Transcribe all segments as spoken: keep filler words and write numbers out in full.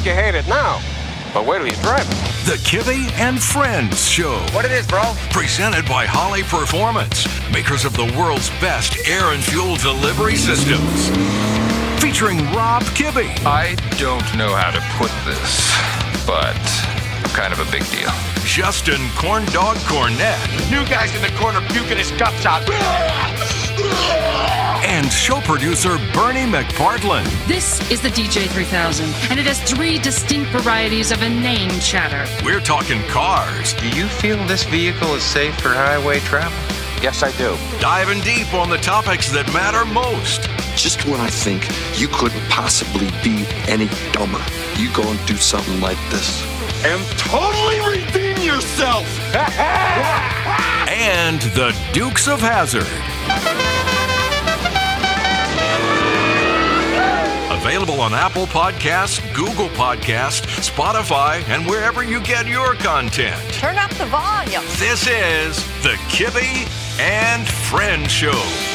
think you hate it now, but wait till you drive it. The Kibby and Friends Show. What it is, bro? Presented by Holley Performance, makers of the world's best air and fuel delivery systems. Featuring Rob Kibby. I don't know how to put this, but kind of a big deal. Justin Corndog Cornett. New guy's in the corner puking his guts out. And show producer Bernie McPartland. This is the D J three thousand, and it has three distinct varieties of inane chatter. We're talking cars. Do you feel this vehicle is safe for highway travel? Yes, I do. Diving deep on the topics that matter most. Just when I think you couldn't possibly be any dumber, you go and do something like this. And totally redeem yourself. And the Dukes of Hazzard. Available on Apple Podcasts, Google Podcasts, Spotify, and wherever you get your content. Turn up the volume. This is the Kibby and Friends Show.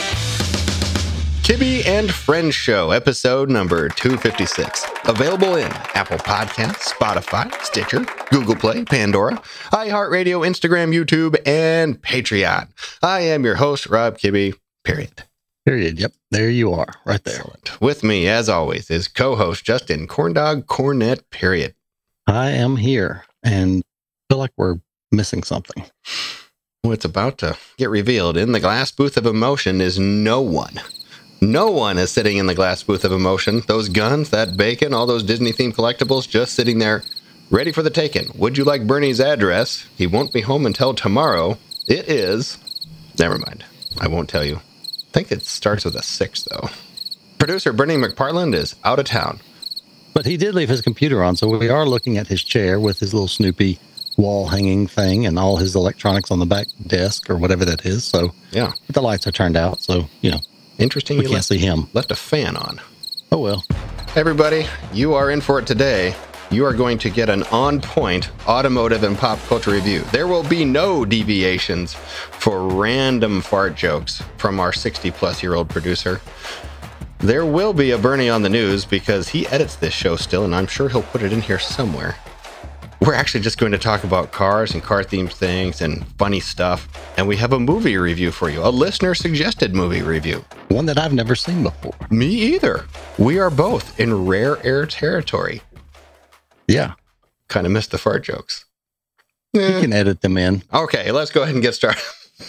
Kibby and Friends Show, episode number two fifty-six. Available in Apple Podcasts, Spotify, Stitcher, Google Play, Pandora, iHeartRadio, Instagram, YouTube, and Patreon. I am your host, Rob Kibby, period. Period. Yep. There you are, right there. Excellent. With me, as always, is co-host Justin Corndog Cornett, period. I am here and feel like we're missing something. What's about to get revealed in the glass booth of emotion is no one. No one is sitting in the glass booth of emotion. Those guns, that bacon, all those Disney-themed collectibles just sitting there ready for the taking. Would you like Bernie's address? He won't be home until tomorrow. It is... Never mind. I won't tell you. I think it starts with a six, though. Producer Bernie McPartland is out of town. But he did leave his computer on, so we are looking at his chair with his little Snoopy wall-hanging thing and all his electronics on the back desk or whatever that is. So yeah, the lights are turned out, so, you know. Interesting. We you can't left, see him. Left a fan on. Oh, well. Everybody, you are in for it today. You are going to get an on-point automotive and pop culture review. There will be no deviations for random fart jokes from our sixty-plus-year-old producer. There will be a Bernie on the news because he edits this show still, and I'm sure he'll put it in here somewhere. We're actually just going to talk about cars and car-themed things and funny stuff. And we have a movie review for you, a listener-suggested movie review. One that I've never seen before. Me either. We are both in rare air territory. Yeah. Kind of missed the fart jokes. You eh. can edit them in. Okay, let's go ahead and get started.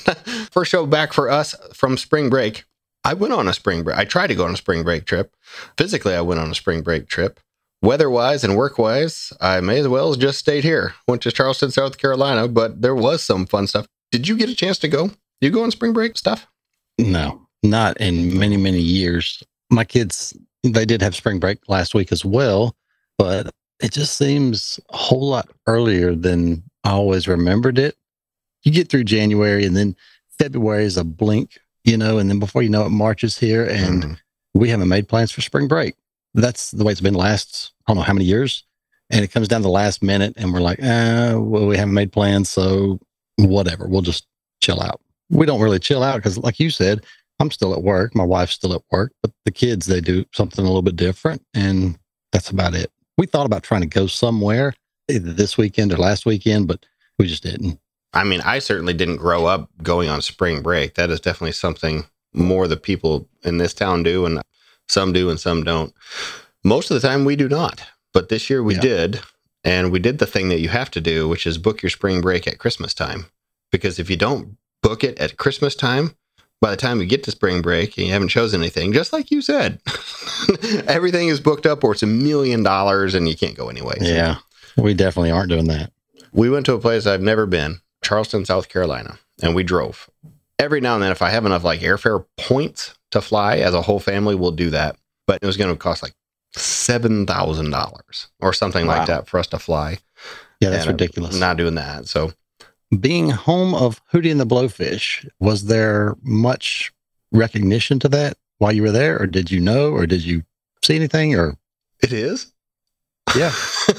First show back for us from spring break. I went on a spring break. I tried to go on a spring break trip. Physically, I went on a spring break trip. Weather-wise and work-wise, I may as well have just stayed here. Went to Charleston, South Carolina, but there was some fun stuff. Did you get a chance to go? Did you go on spring break stuff? No, not in many, many years. My kids, they did have spring break last week as well, but it just seems a whole lot earlier than I always remembered it. You get through January, and then February is a blink, you know, and then before you know it, March is here, and mm. we haven't made plans for spring break. That's the way it's been last, I don't know how many years. And it comes down to the last minute and we're like, eh, well, we haven't made plans. So whatever, we'll just chill out. We don't really chill out because like you said, I'm still at work. My wife's still at work, but the kids, they do something a little bit different. And that's about it. We thought about trying to go somewhere either this weekend or last weekend, but we just didn't. I mean, I certainly didn't grow up going on spring break. That is definitely something more the people in this town do. And some do and some don't. Most of the time we do not. But this year we yeah. did. And we did the thing that you have to do, which is book your spring break at Christmas time. Because if you don't book it at Christmas time, by the time you get to spring break and you haven't chosen anything, just like you said, everything is booked up or it's a million dollars and you can't go anyway. So yeah, we definitely aren't doing that. We went to a place I've never been, Charleston, South Carolina, and we drove. Every now and then, if I have enough like airfare points to fly as a whole family, we'll do that. But it was going to cost like seven thousand dollars or something wow. like that for us to fly. Yeah, that's and ridiculous. I'm not doing that. So being home of Hootie and the Blowfish, was there much recognition to that while you were there? Or did you know, or did you see anything? Or it is? Yeah.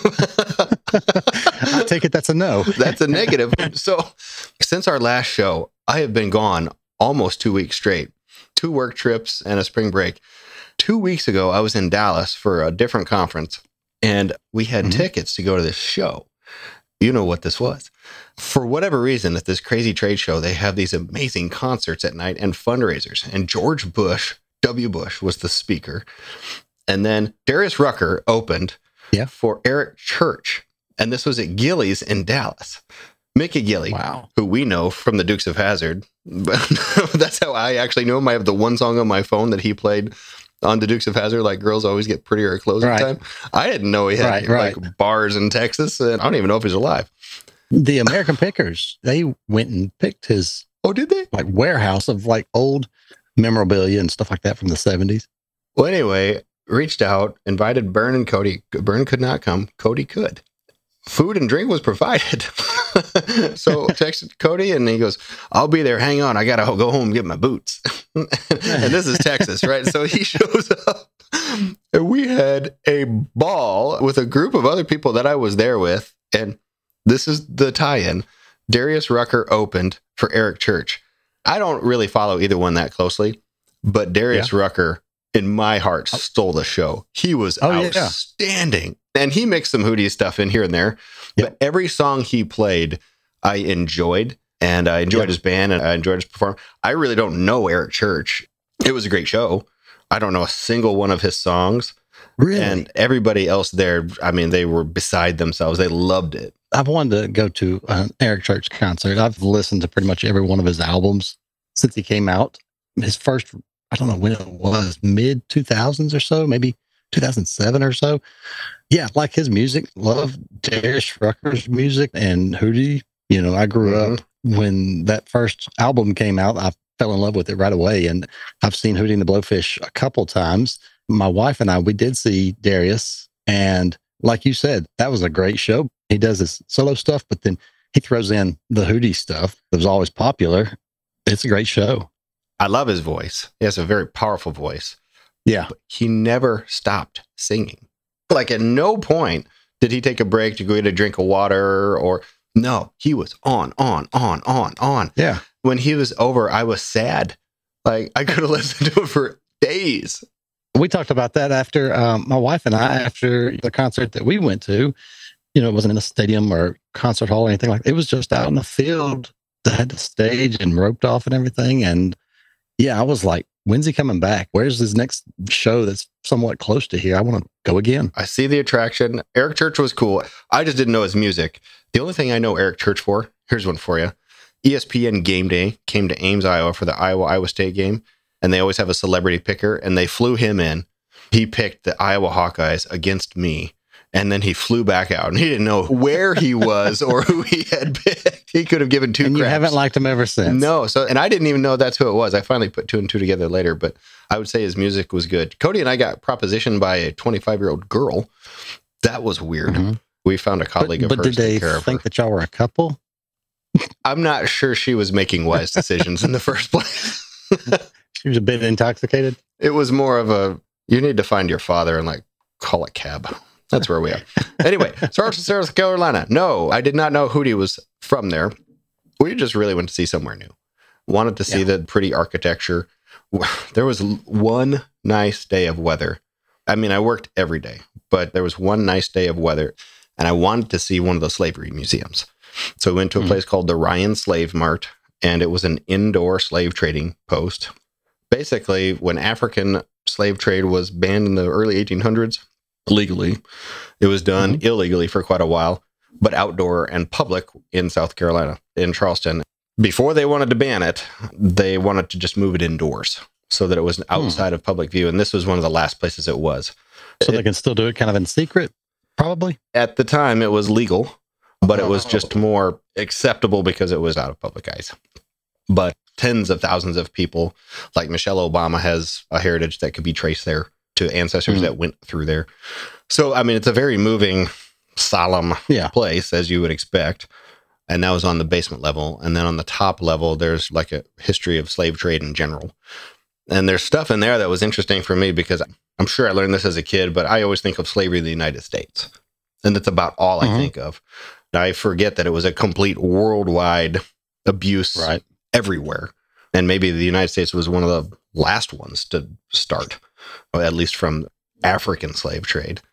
I take it that's a no. That's a negative. So since our last show, I have been gone almost two weeks straight. Two work trips and a spring break. Two weeks ago, I was in Dallas for a different conference. And we had mm-hmm. tickets to go to this show. You know what this was. For whatever reason, at this crazy trade show, they have these amazing concerts at night and fundraisers. And George Bush, W. Bush, was the speaker. And then Darius Rucker opened yeah. for Eric Church. And this was at Gilley's in Dallas. Mickey Gilley, wow. who we know from the Dukes of Hazzard. That's how I actually know him. I have the one song on my phone that he played on the Dukes of Hazzard, like Girls Always Get Prettier at Closing right. Time. I didn't know he had right, right. like bars in Texas, and I don't even know if he's alive. The American Pickers, they went and picked his oh, did they? Like warehouse of like old memorabilia and stuff like that from the seventies. Well, anyway, reached out, invited Bern and Cody. Bern could not come. Cody could. Food and drink was provided. So texted Cody and he goes, I'll be there. Hang on. I got to go home and get my boots. And this is Texas, right? So he shows up and we had a ball with a group of other people that I was there with. And this is the tie-in. Darius Rucker opened for Eric Church. I don't really follow either one that closely, but Darius yeah. Rucker, in my heart, stole the show. He was oh, outstanding. Yeah. And he mixed some Hootie stuff in here and there. Yep. But every song he played, I enjoyed. And I enjoyed yep. his band and I enjoyed his performance. I really don't know Eric Church. It was a great show. I don't know a single one of his songs. Really? And everybody else there, I mean, they were beside themselves. They loved it. I've wanted to go to an Eric Church concert. I've listened to pretty much every one of his albums since he came out. His first, I don't know when it was, mid two thousands or so, maybe two thousand seven or so. Yeah, like his music. Love Darius Rucker's music and Hootie. You know, I grew mm-hmm. up when that first album came out. I fell in love with it right away. And I've seen Hootie and the Blowfish a couple times. My wife and I, we did see Darius. And like you said, that was a great show. He does his solo stuff, but then he throws in the Hootie stuff that was always popular. It's a great show. I love his voice. He has a very powerful voice. Yeah. But he never stopped singing. Like at no point did he take a break to go get a drink of water or no, he was on, on, on, on, on. Yeah. When he was over, I was sad. Like I could have listened to it for days. We talked about that after um, my wife and I, after the concert that we went to. You know, it wasn't in a stadium or concert hall or anything like that. It was just out in the field that had the stage and roped off and everything. And yeah, I was like, when's he coming back? Where's his next show that's somewhat close to here? I want to go again. I see the attraction. Eric Church was cool. I just didn't know his music. The only thing I know Eric Church for, here's one for you. E S P N Game Day came to Ames, Iowa for the Iowa-Iowa State game. And they always have a celebrity picker. And they flew him in. He picked the Iowa Hawkeyes against me. And then he flew back out, and he didn't know where he was or who he had picked. He could have given two. And craps. You haven't liked him ever since. No, so and I didn't even know that's who it was. I finally put two and two together later, but I would say his music was good. Cody and I got propositioned by a twenty-five-year-old girl. That was weird. Mm-hmm. We found a colleague but, of but hers. But did to they care think of that y'all were a couple? I'm not sure she was making wise decisions in the first place. She was a bit intoxicated. It was more of a you need to find your father and like call a cab. That's where we are. Anyway, South Carolina. No, I did not know Hootie was from there. We just really went to see somewhere new. Wanted to see yeah. the pretty architecture. There was one nice day of weather. I mean, I worked every day, but there was one nice day of weather, and I wanted to see one of the slavery museums. So we went to a mm-hmm. place called the Ryan Slave Mart, and it was an indoor slave trading post. Basically, when African slave trade was banned in the early eighteen hundreds, legally, it was done mm-hmm. illegally for quite a while, but outdoor and public in South Carolina, in Charleston. Before they wanted to ban it, they wanted to just move it indoors so that it was outside hmm. of public view. And this was one of the last places it was. So it, they can still do it kind of in secret, probably? At the time, it was legal, but it was just more acceptable because it was out of public eyes. But tens of thousands of people, like Michelle Obama, has a heritage that could be traced there to ancestors mm. that went through there. So, I mean, it's a very moving, solemn yeah. place, as you would expect. And that was on the basement level. And then on the top level, there's like a history of slave trade in general. And there's stuff in there that was interesting for me because I'm sure I learned this as a kid, but I always think of slavery in the United States. And that's about all mm-hmm. I think of. I forget that it was a complete worldwide abuse right. everywhere. And maybe the United States was one of the last ones to start, or at least from African slave trade.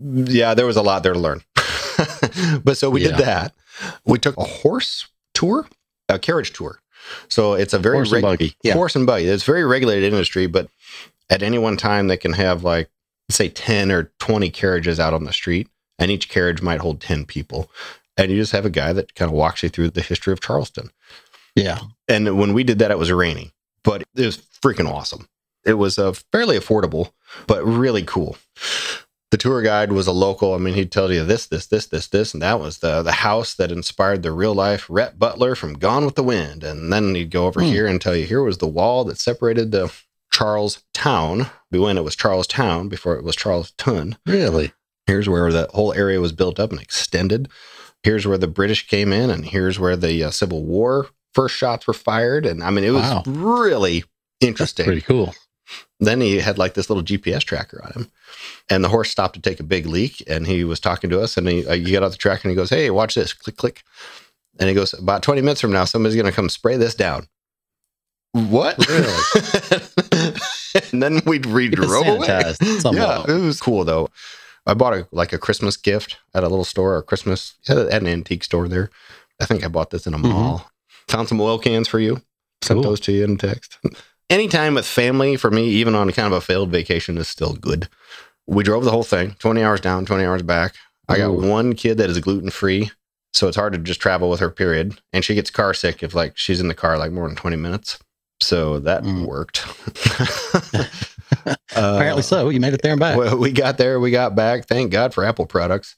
Yeah, there was a lot there to learn. But so we Yeah. did that. We took a horse tour, a carriage tour. So it's a very Horse and buggy. Yeah. horse and buggy. It's a very regulated industry, but at any one time they can have like, say ten or twenty carriages out on the street, and each carriage might hold ten people. And you just have a guy that kind of walks you through the history of Charleston. Yeah. And when we did that, it was raining, but it was freaking awesome. It was uh, fairly affordable, but really cool. The tour guide was a local. I mean, he'd tell you this, this, this, this, this, and that was the the house that inspired the real life Rhett Butler from Gone with the Wind. And then he'd go over Hmm. here and tell you here was the wall that separated the Charles Town when it was Charles Town before it was Charleston. Really? Here's where that whole area was built up and extended. Here's where the British came in, and here's where the uh, Civil War first shots were fired. And I mean, it was Wow. really interesting. Pretty cool. Then he had like this little G P S tracker on him, and the horse stopped to take a big leak, and he was talking to us, and he, uh, you get off the track and he goes, "Hey, watch this, click, click." And he goes, "About twenty minutes from now, somebody's going to come spray this down." What? Really? And then we we drove away. Sanitized somewhat. Yeah, it was cool though. I bought a like a Christmas gift at a little store, a Christmas at an antique store there. I think I bought this in a mall. Found some oil cans for you. Sent Cool. those to you in text. Anytime with family, for me, even on kind of a failed vacation, is still good. We drove the whole thing, twenty hours down, twenty hours back. I got Ooh. one kid that is gluten free, so it's hard to just travel with her, period. And she gets car sick if like she's in the car like more than twenty minutes. So that Mm. worked. Apparently Uh, so. You made it there and back. well, we got there, we got back. Thank God for Apple products.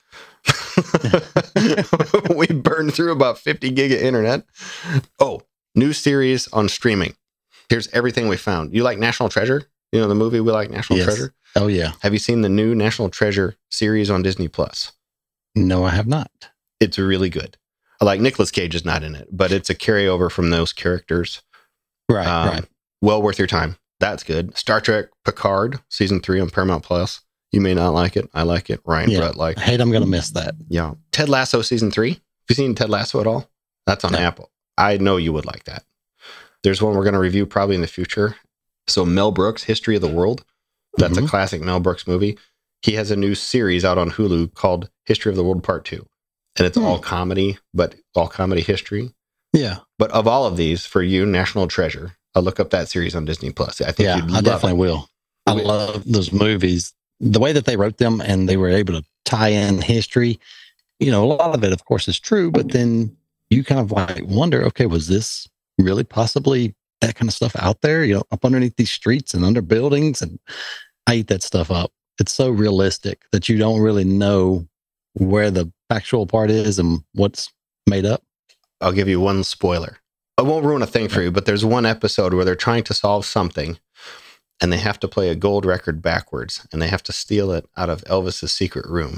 We burned through about fifty gig of internet. Oh, new series on streaming. Here's everything we found. You like National Treasure? You know the movie We Like National Yes. Treasure? Oh, yeah. Have you seen the new National Treasure series on Disney Plus? No, I have not. It's really good. Like Nicolas Cage is not in it, but it's a carryover from those characters. Right, Um, right. Well worth your time. That's good. Star Trek Picard, season three on Paramount Plus. You may not like it. I like it. Ryan Yeah. Brett like I hate I'm going to miss that. Yeah. Ted Lasso season three. Have you seen Ted Lasso at all? That's on No. Apple. I know you would like that. There's one we're going to review probably in the future. So Mel Brooks, History of the World. That's Mhm. a classic Mel Brooks movie. He has a new series out on Hulu called History of the World Part Two. And it's Hmm. all comedy, but all comedy history. Yeah. But of all of these, for you, National Treasure, I'll look up that series on Disney Plus. I think Yeah, you'd I love definitely it. will. I We- love those movies. The way that they wrote them and they were able to tie in history, you know, a lot of it, of course, is true, but then you kind of like wonder, okay, was this really possibly that kind of stuff out there, you know, up underneath these streets and under buildings? And I eat that stuff up. It's so realistic that you don't really know where the factual part is and what's made up. I'll give you one spoiler. I won't ruin a thing for you, but there's one episode where they're trying to solve something and they have to play a gold record backwards and they have to steal it out of Elvis's secret room.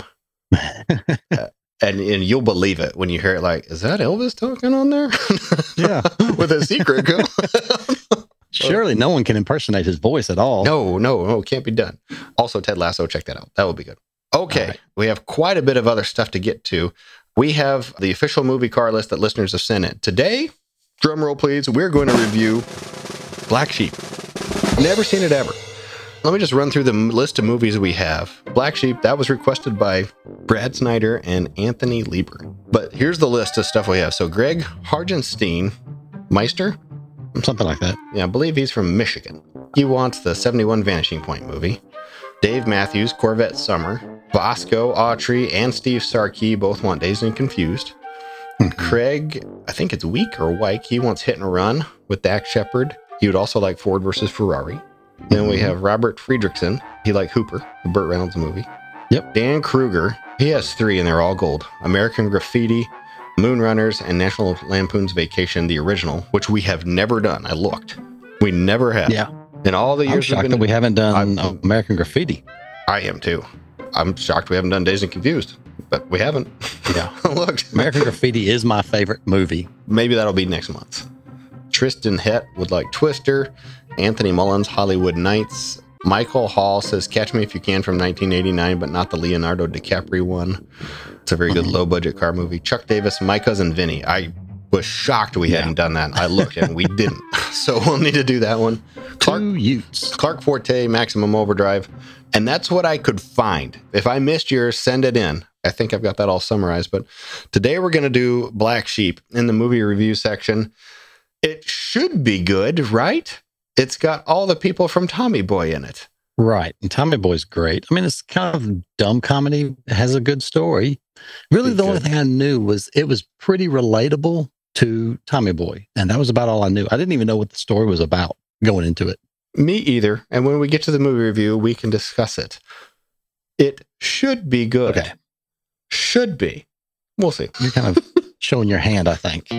Uh, and, and you'll believe it when you hear it like, is that Elvis talking on there? Yeah. With a secret go. Surely no one can impersonate his voice at all. No, no, no, it can't be done. Also, Ted Lasso, check that out. That would be good. Okay, All right. we have quite a bit of other stuff to get to. We have the official movie car list that listeners have sent in. Today, drum roll please, we're going to review Black Sheep. Never seen it ever. Let me just run through the m- list of movies we have. Black Sheep, that was requested by Brad Snyder and Anthony Lieber. But here's the list of stuff we have. So Greg Hargenstein, Meister, Something like that. yeah, I believe he's from Michigan. He wants the seventy-one Vanishing Point movie. Dave Matthews, Corvette Summer. Bosco, Autry, and Steve Sarkey both want Dazed and Confused. Craig, I think it's Week or Wyke, he wants Hit and Run with Dax Shepard. He would also like Ford versus Ferrari. Then we have Robert Friedrichsen. He liked Hooper, the Burt Reynolds movie. Yep. Dan Kruger, he has three and they're all gold. American Graffiti, Moonrunners, and National Lampoon's Vacation, the original, which we have never done. I looked. We never have. Yeah. In all the I'm years we've shocked been, that we haven't done I'm- American Graffiti. I am too. I'm shocked we haven't done Dazed and Confused, but we haven't. Yeah. Look, American Graffiti is my favorite movie. maybe that'll be next month. Tristan Hett would like Twister. Anthony Mullins, Hollywood Nights. Michael Hall says Catch Me If You Can from nineteen eighty-nine, but not the Leonardo DiCaprio one. It's a very good low budget car movie. Chuck Davis, My Cousin Vinny. I was shocked we Yeah. hadn't done that. I looked and we didn't. So we'll need to do that one. Clark Two Utes. Clark Forte, Maximum Overdrive. And that's what I could find. If I missed yours, send it in. I think I've got that all summarized. But today we're going to do Black Sheep in the movie review section. It should be good, right? It's got all the people from Tommy Boy in it. Right. And Tommy Boy's great. I mean, it's kind of dumb comedy. It has a good story. Really, the only thing I knew was it was pretty relatable to Tommy Boy. And that was about all I knew. I didn't even know what the story was about going into it. Me either. And when we get to the movie review, we can discuss it. It should be good. Okay. Should be. We'll see. You're kind of showing your hand, I think.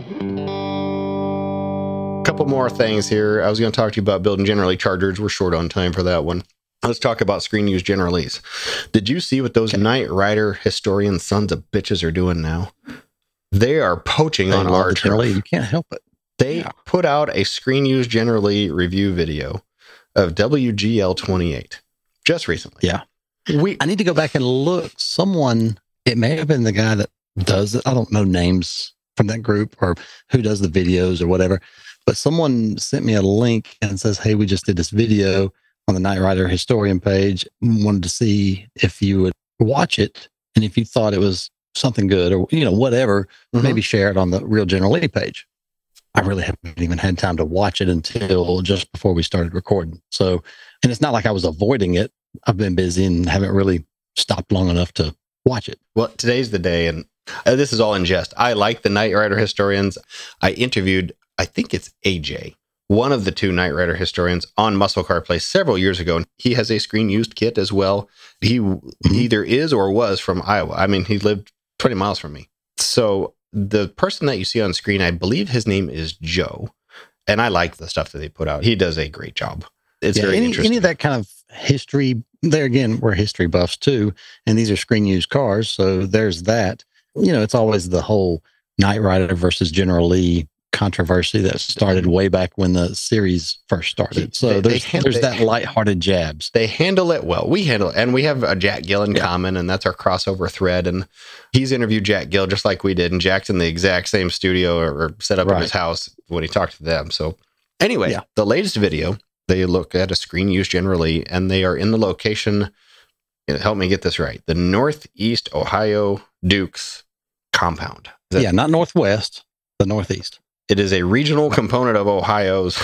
Couple more things here. I was going to talk to you about building generally chargers. We're short on time for that one. Let's talk about screen use generalies. Did you see what those okay. Knight Rider historian sons of bitches are doing now? They are poaching they on our turf. You can't help it. They yeah. put out a screen use generally review video of W G L twenty-eight just recently. Yeah. We I need to go back and look. Someone, it may have been the guy that does it. I don't know names from that group or who does the videos or whatever. But someone sent me a link and says, hey, we just did this video on the Knight Rider historian page. Wanted to see if you would watch it and if you thought it was something good or, you know, whatever, mm-hmm. maybe share it on the Real General Lee page. I really haven't even had time to watch it until just before we started recording. So, and it's not like I was avoiding it. I've been busy and haven't really stopped long enough to watch it. Well, today's the day, and uh, this is all in jest. I like the Knight Rider historians. I interviewed I think it's A J, one of the two Knight Rider historians on Muscle Car Place several years ago. He has a screen used kit as well. He mm-hmm. either is or was from Iowa. I mean, he lived twenty miles from me. So the person that you see on screen, I believe his name is Joe. And I like the stuff that they put out. He does a great job. It's yeah, very any, interesting. Any of that kind of history, there again, we're history buffs too. And these are screen used cars. So there's that. You know, it's always the whole Knight Rider versus General Lee controversy that started way back when the series first started. So they, there's, they, there's they, that lighthearted jabs. They handle it well. We handle it. And we have a Jack Gill in yeah. common, and that's our crossover thread. And he's interviewed Jack Gill just like we did. And Jack's in the exact same studio or, or set up right. in his house when he talked to them. So anyway, yeah. the latest video, they look at a screen use generally, and they are in the location, help me get this right, the Northeast Ohio Dukes compound. That, yeah, not Northwest, the Northeast. It is a regional component of Ohio's.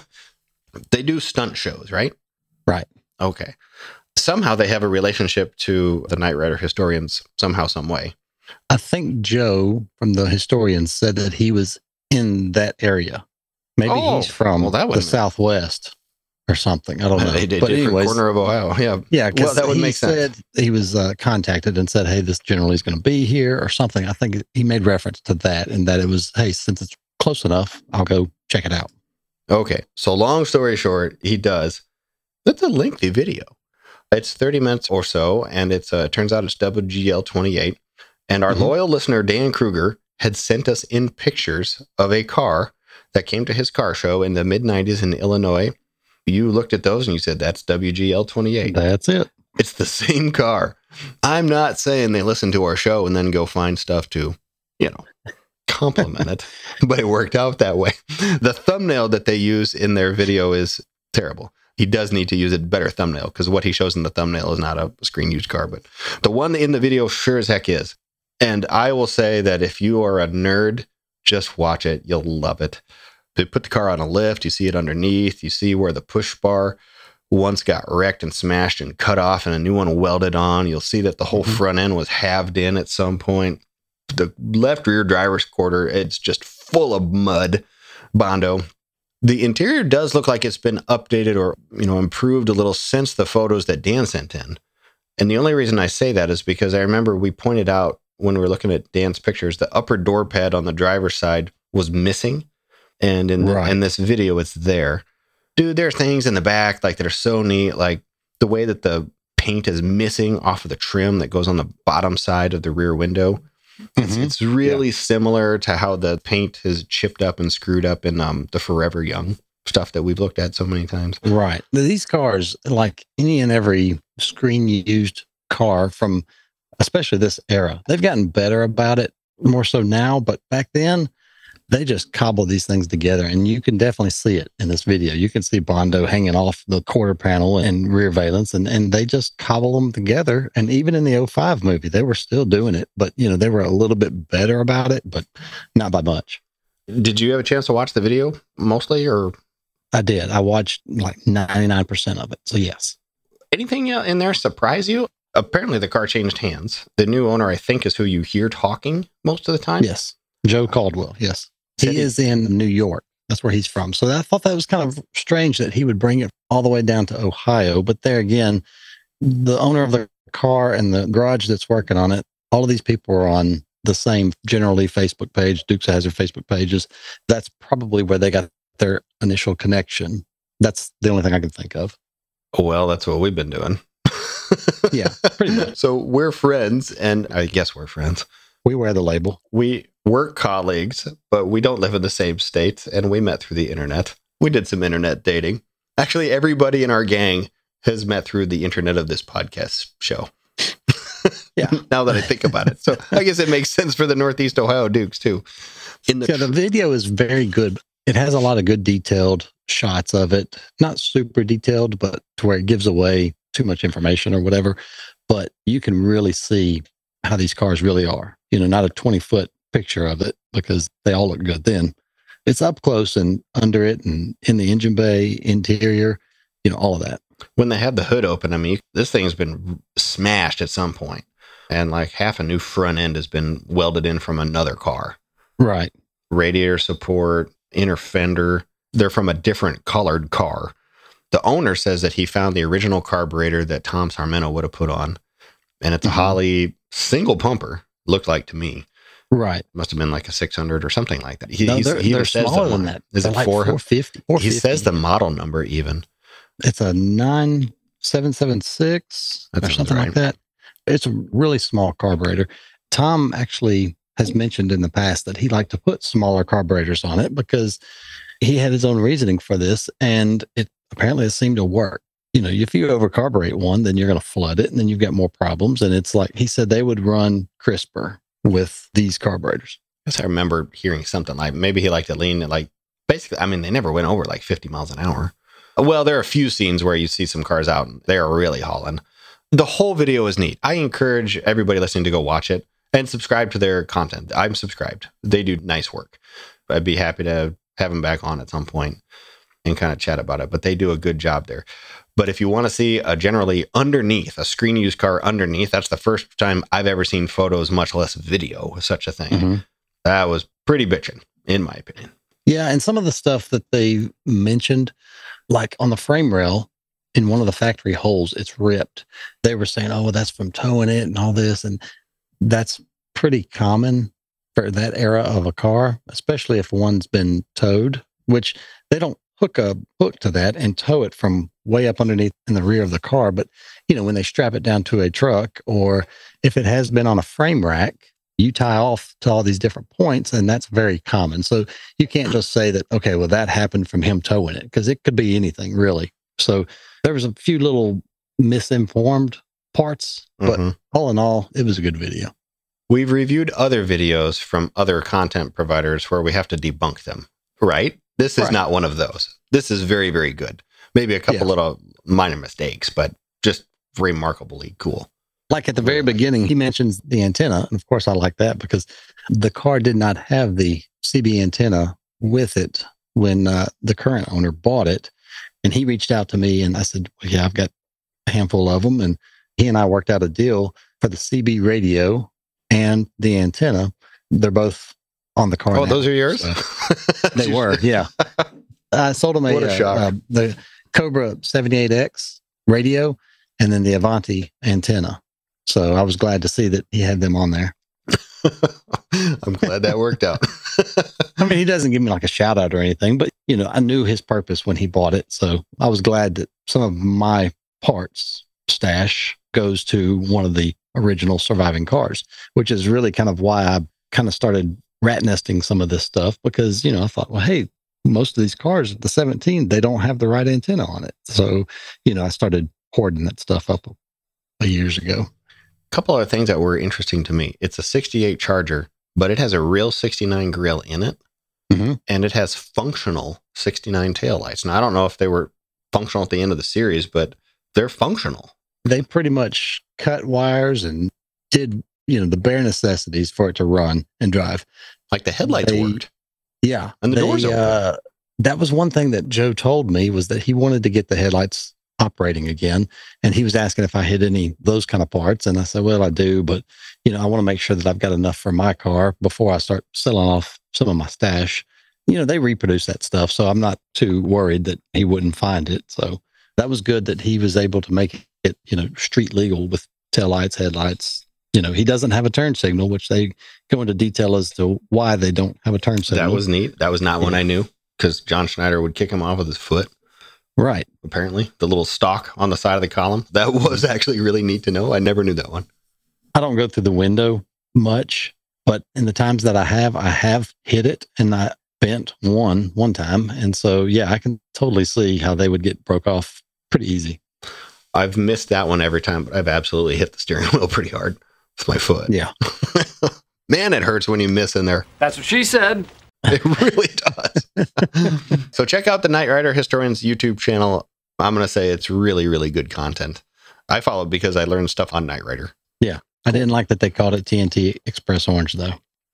They do stunt shows, right? Right. Okay. Somehow they have a relationship to the Knight Rider historians, somehow, some way. I think Joe from the historians said that he was in that area. Maybe oh, he's from well, that the Southwest or something. I don't know. They did but different anyways, corner of Ohio. Yeah. Yeah. Well, that would he make said sense. He was uh, contacted and said, hey, this generally is going to be here or something. I think he made reference to that and that it was, hey, since it's close enough, I'll go check it out. Okay. So long story short, he does. That's a lengthy video. It's thirty minutes or so, and it's uh, turns out it's W G L twenty-eight. And our mm-hmm. loyal listener, Dan Kruger, had sent us in pictures of a car that came to his car show in the mid nineties in Illinois. You looked at those and you said, that's W G L twenty-eight. That's it. It's the same car. I'm not saying they listen to our show and then go find stuff to, you know, compliment it, but it worked out that way. The thumbnail that they use in their video is terrible. He does need to use a better thumbnail because what he shows in the thumbnail is not a screen used car, but the one in the video sure as heck is. And I will say that if you are a nerd, just watch it. You'll love it. They put the car on a lift. You see it underneath. You see where the push bar once got wrecked and smashed and cut off and a new one welded on. You'll see that the whole mm-hmm. front end was halved in at some point. The left rear driver's quarter, it's just full of mud, Bondo. The interior does look like it's been updated or, you know, improved a little since the photos that Dan sent in. And the only reason I say that is because I remember we pointed out when we were looking at Dan's pictures, the upper door pad on the driver's side was missing. And in, the, right. in this video, it's there. Dude, there are things in the back like that are so neat. Like the way that the paint is missing off of the trim that goes on the bottom side of the rear window. It's, mm-hmm. it's really yeah. similar to how the paint is chipped up and screwed up in um, the Forever Young stuff that we've looked at so many times. Right. These cars, like any and every screen used car from especially this era, they've gotten better about it more so now. But back then, They just cobble these things together, and you can definitely see it in this video. You can see Bondo hanging off the quarter panel and rear valence, and, and they just cobble them together. And even in the oh five movie, they were still doing it, but you know, they were a little bit better about it, but not by much. Did you have a chance to watch the video mostly, or? I did. I watched like ninety-nine percent of it. So yes. Anything Anything in there surprise you? Apparently the car changed hands. The new owner, I think, is who you hear talking most of the time. Yes. Joe Caldwell. Yes. He is in New York. That's where he's from. So I thought that was kind of strange that he would bring it all the way down to Ohio. But there again, the owner of the car and the garage that's working on it, all of these people are on the same generally Facebook page. Dukes of Hazzard Facebook pages. That's probably where they got their initial connection. That's the only thing I can think of. Well, that's what we've been doing. Yeah, pretty much. So we're friends, and I guess we're friends. We wear the label. We work colleagues, but we don't live in the same state, and we met through the internet. We did some internet dating. Actually, everybody in our gang has met through the internet of this podcast show. Yeah. Now that I think about it. So I guess it makes sense for the Northeast Ohio Dukes, too. In the, yeah, the video is very good. It has a lot of good detailed shots of it. Not super detailed, but to where it gives away too much information or whatever. But you can really see how these cars really are. You know, not a twenty foot picture of it, because they all look good then. It's up close and under it and in the engine bay, interior, you know, all of that. When they had the hood open, I mean, this thing's been smashed at some point, and like half a new front end has been welded in from another car. Right. Radiator support, inner fender. They're from a different colored car. The owner says that he found the original carburetor that Tom Sarmento would have put on, and it's a mm-hmm. Holley single pumper, looked like to me. Right. Must have been like a six hundred or something like that. He, no, they're, he they're smaller the, than that. Is they're it like four fifty? He says the model number even. It's a nine seven seven six or something right. like that. It's a really small carburetor. Tom actually has mentioned in the past that he liked to put smaller carburetors on it because he had his own reasoning for this, and it apparently it seemed to work. You know, if you overcarburate one, then you're going to flood it, and then you've got more problems. And it's like he said they would run crisper with these carburetors. I guess I remember hearing something like maybe he liked to lean it like basically. I mean, they never went over like fifty miles an hour. Well, there are a few scenes where you see some cars out and they are really hauling. The whole video is neat. I encourage everybody listening to go watch it and subscribe to their content. I'm subscribed. They do nice work. I'd be happy to have them back on at some point and kind of chat about it, but they do a good job there. But if you want to see a generally underneath, a screen used car underneath, that's the first time I've ever seen photos, much less video of such a thing. Mm-hmm. That was pretty bitchin', in my opinion. Yeah, and some of the stuff that they mentioned, like on the frame rail, in one of the factory holes, it's ripped. They were saying, oh, that's from towing it and all this. And that's pretty common for that era of a car, especially if one's been towed, which they don't hook a hook to that and tow it from way up underneath in the rear of the car. But, you know, when they strap it down to a truck, or if it has been on a frame rack, you tie off to all these different points, and that's very common. So you can't just say that, okay, well, that happened from him towing it, because it could be anything, really. So there was a few little misinformed parts, but mm-hmm. all in all, it was a good video. We've reviewed other videos from other content providers where we have to debunk them, right? This is right. not one of those. This is very, very good. Maybe a couple yeah. little minor mistakes, but just remarkably cool. Like at the very beginning, he mentions the antenna. And of course, I like that because the car did not have the C B antenna with it when uh, the current owner bought it. And he reached out to me and I said, well, yeah, I've got a handful of them. And he and I worked out a deal for the C B radio and the antenna. They're both on the car. Oh, now. Those are yours? So they were, yeah. I sold him a, what a shock. Uh, uh, the Cobra seventy-eight X radio and then the Avanti antenna. So I was glad to see that he had them on there. I'm glad that worked out. I mean, he doesn't give me like a shout out or anything, but you know, I knew his purpose when he bought it. So I was glad that some of my parts stash goes to one of the original surviving cars, which is really kind of why I kind of started rat nesting some of this stuff, because, you know, I thought, well, hey, most of these cars, the seventeen, they don't have the right antenna on it. So, you know, I started hoarding that stuff up a years ago. A couple other things that were interesting to me. It's a sixty-eight Charger, but it has a real sixty-nine grill in it. Mm-hmm. and it has functional sixty-nine taillights. Now, I don't know if they were functional at the end of the series, but they're functional. They pretty much cut wires and did, you know, the bare necessities for it to run and drive. Like the headlights They- worked. Yeah. And the they, doors open. uh, that was one thing that Joe told me, was that he wanted to get the headlights operating again. And he was asking if I had any those kind of parts. And I said, well, I do, but you know, I want to make sure that I've got enough for my car before I start selling off some of my stash. You know, they reproduce that stuff, so I'm not too worried that he wouldn't find it. So that was good that he was able to make it, you know, street legal with taillights, headlights. You know, he doesn't have a turn signal, which they go into detail as to why they don't have a turn signal. That was neat. That was not one I knew, because John Schneider would kick him off with his foot. Right. Apparently, the little stalk on the side of the column. That was actually really neat to know. I never knew that one. I don't go through the window much, but in the times that I have, I have hit it and I bent one one time. And so, yeah, I can totally see how they would get broke off pretty easy. I've missed that one every time, but I've absolutely hit the steering wheel pretty hard with my foot. Yeah. Man, it hurts when you miss in there. That's what she said. It really does. So check out the Knight Rider Historians YouTube channel. I'm going to say it's really, really good content. I follow it because I learned stuff on Knight Rider. Yeah. I didn't like that they called it T N T Express Orange, though.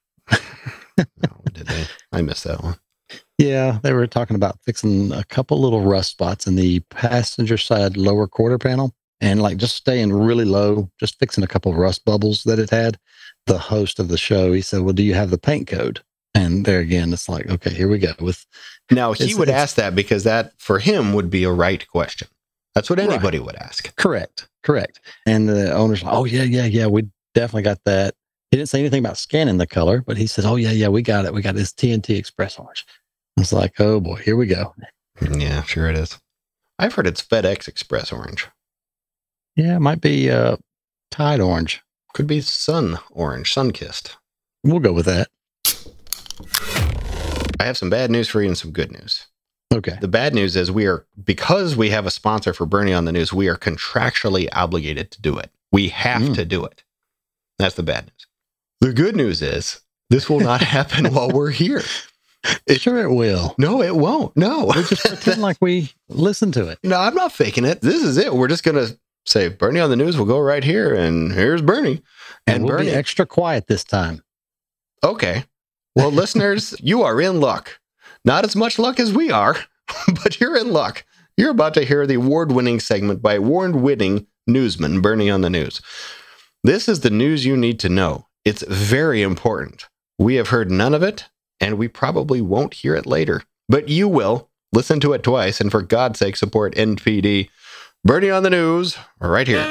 Oh, did they? I missed that one. Yeah, they were talking about fixing a couple little rust spots in the passenger side lower quarter panel and like just staying really low, just fixing a couple of rust bubbles that it had. The host of the show, he said, well, do you have the paint code? And there again, it's like, okay, here we go. With Now, he it's, would it's, ask that because that, for him, would be a right question. That's what anybody right. would ask. Correct, correct. And the owner's like, oh, yeah, yeah, yeah, we definitely got that. He didn't say anything about scanning the color, but he said, oh, yeah, yeah, we got it. We got this T N T Express Orange. I was like, oh, boy, here we go. Yeah, sure it is. I've heard it's FedEx Express Orange. Yeah, it might be uh, Tide Orange. Could be Sun Orange, Sun-kissed. We'll go with that. I have some bad news for you and some good news. Okay. The bad news is we are, because we have a sponsor for Bernie on the News, we are contractually obligated to do it. We have mm. to do it. That's the bad news. The good news is this will not happen while we're here. It, sure it will. No, it won't. No. We just pretend like we listen to it. No, I'm not faking it. This is it. We're just going to say, Bernie on the News will go right here, and here's Bernie. And, and we'll Bernie, be extra quiet this time. Okay. Well, listeners, you are in luck. Not as much luck as we are, but you're in luck. You're about to hear the award-winning segment by award-winning newsman Bernie on the News. This is the news you need to know. It's very important. We have heard none of it, and we probably won't hear it later. But you will. Listen to it twice, and for God's sake, support N P D. Bernie on the News, right here.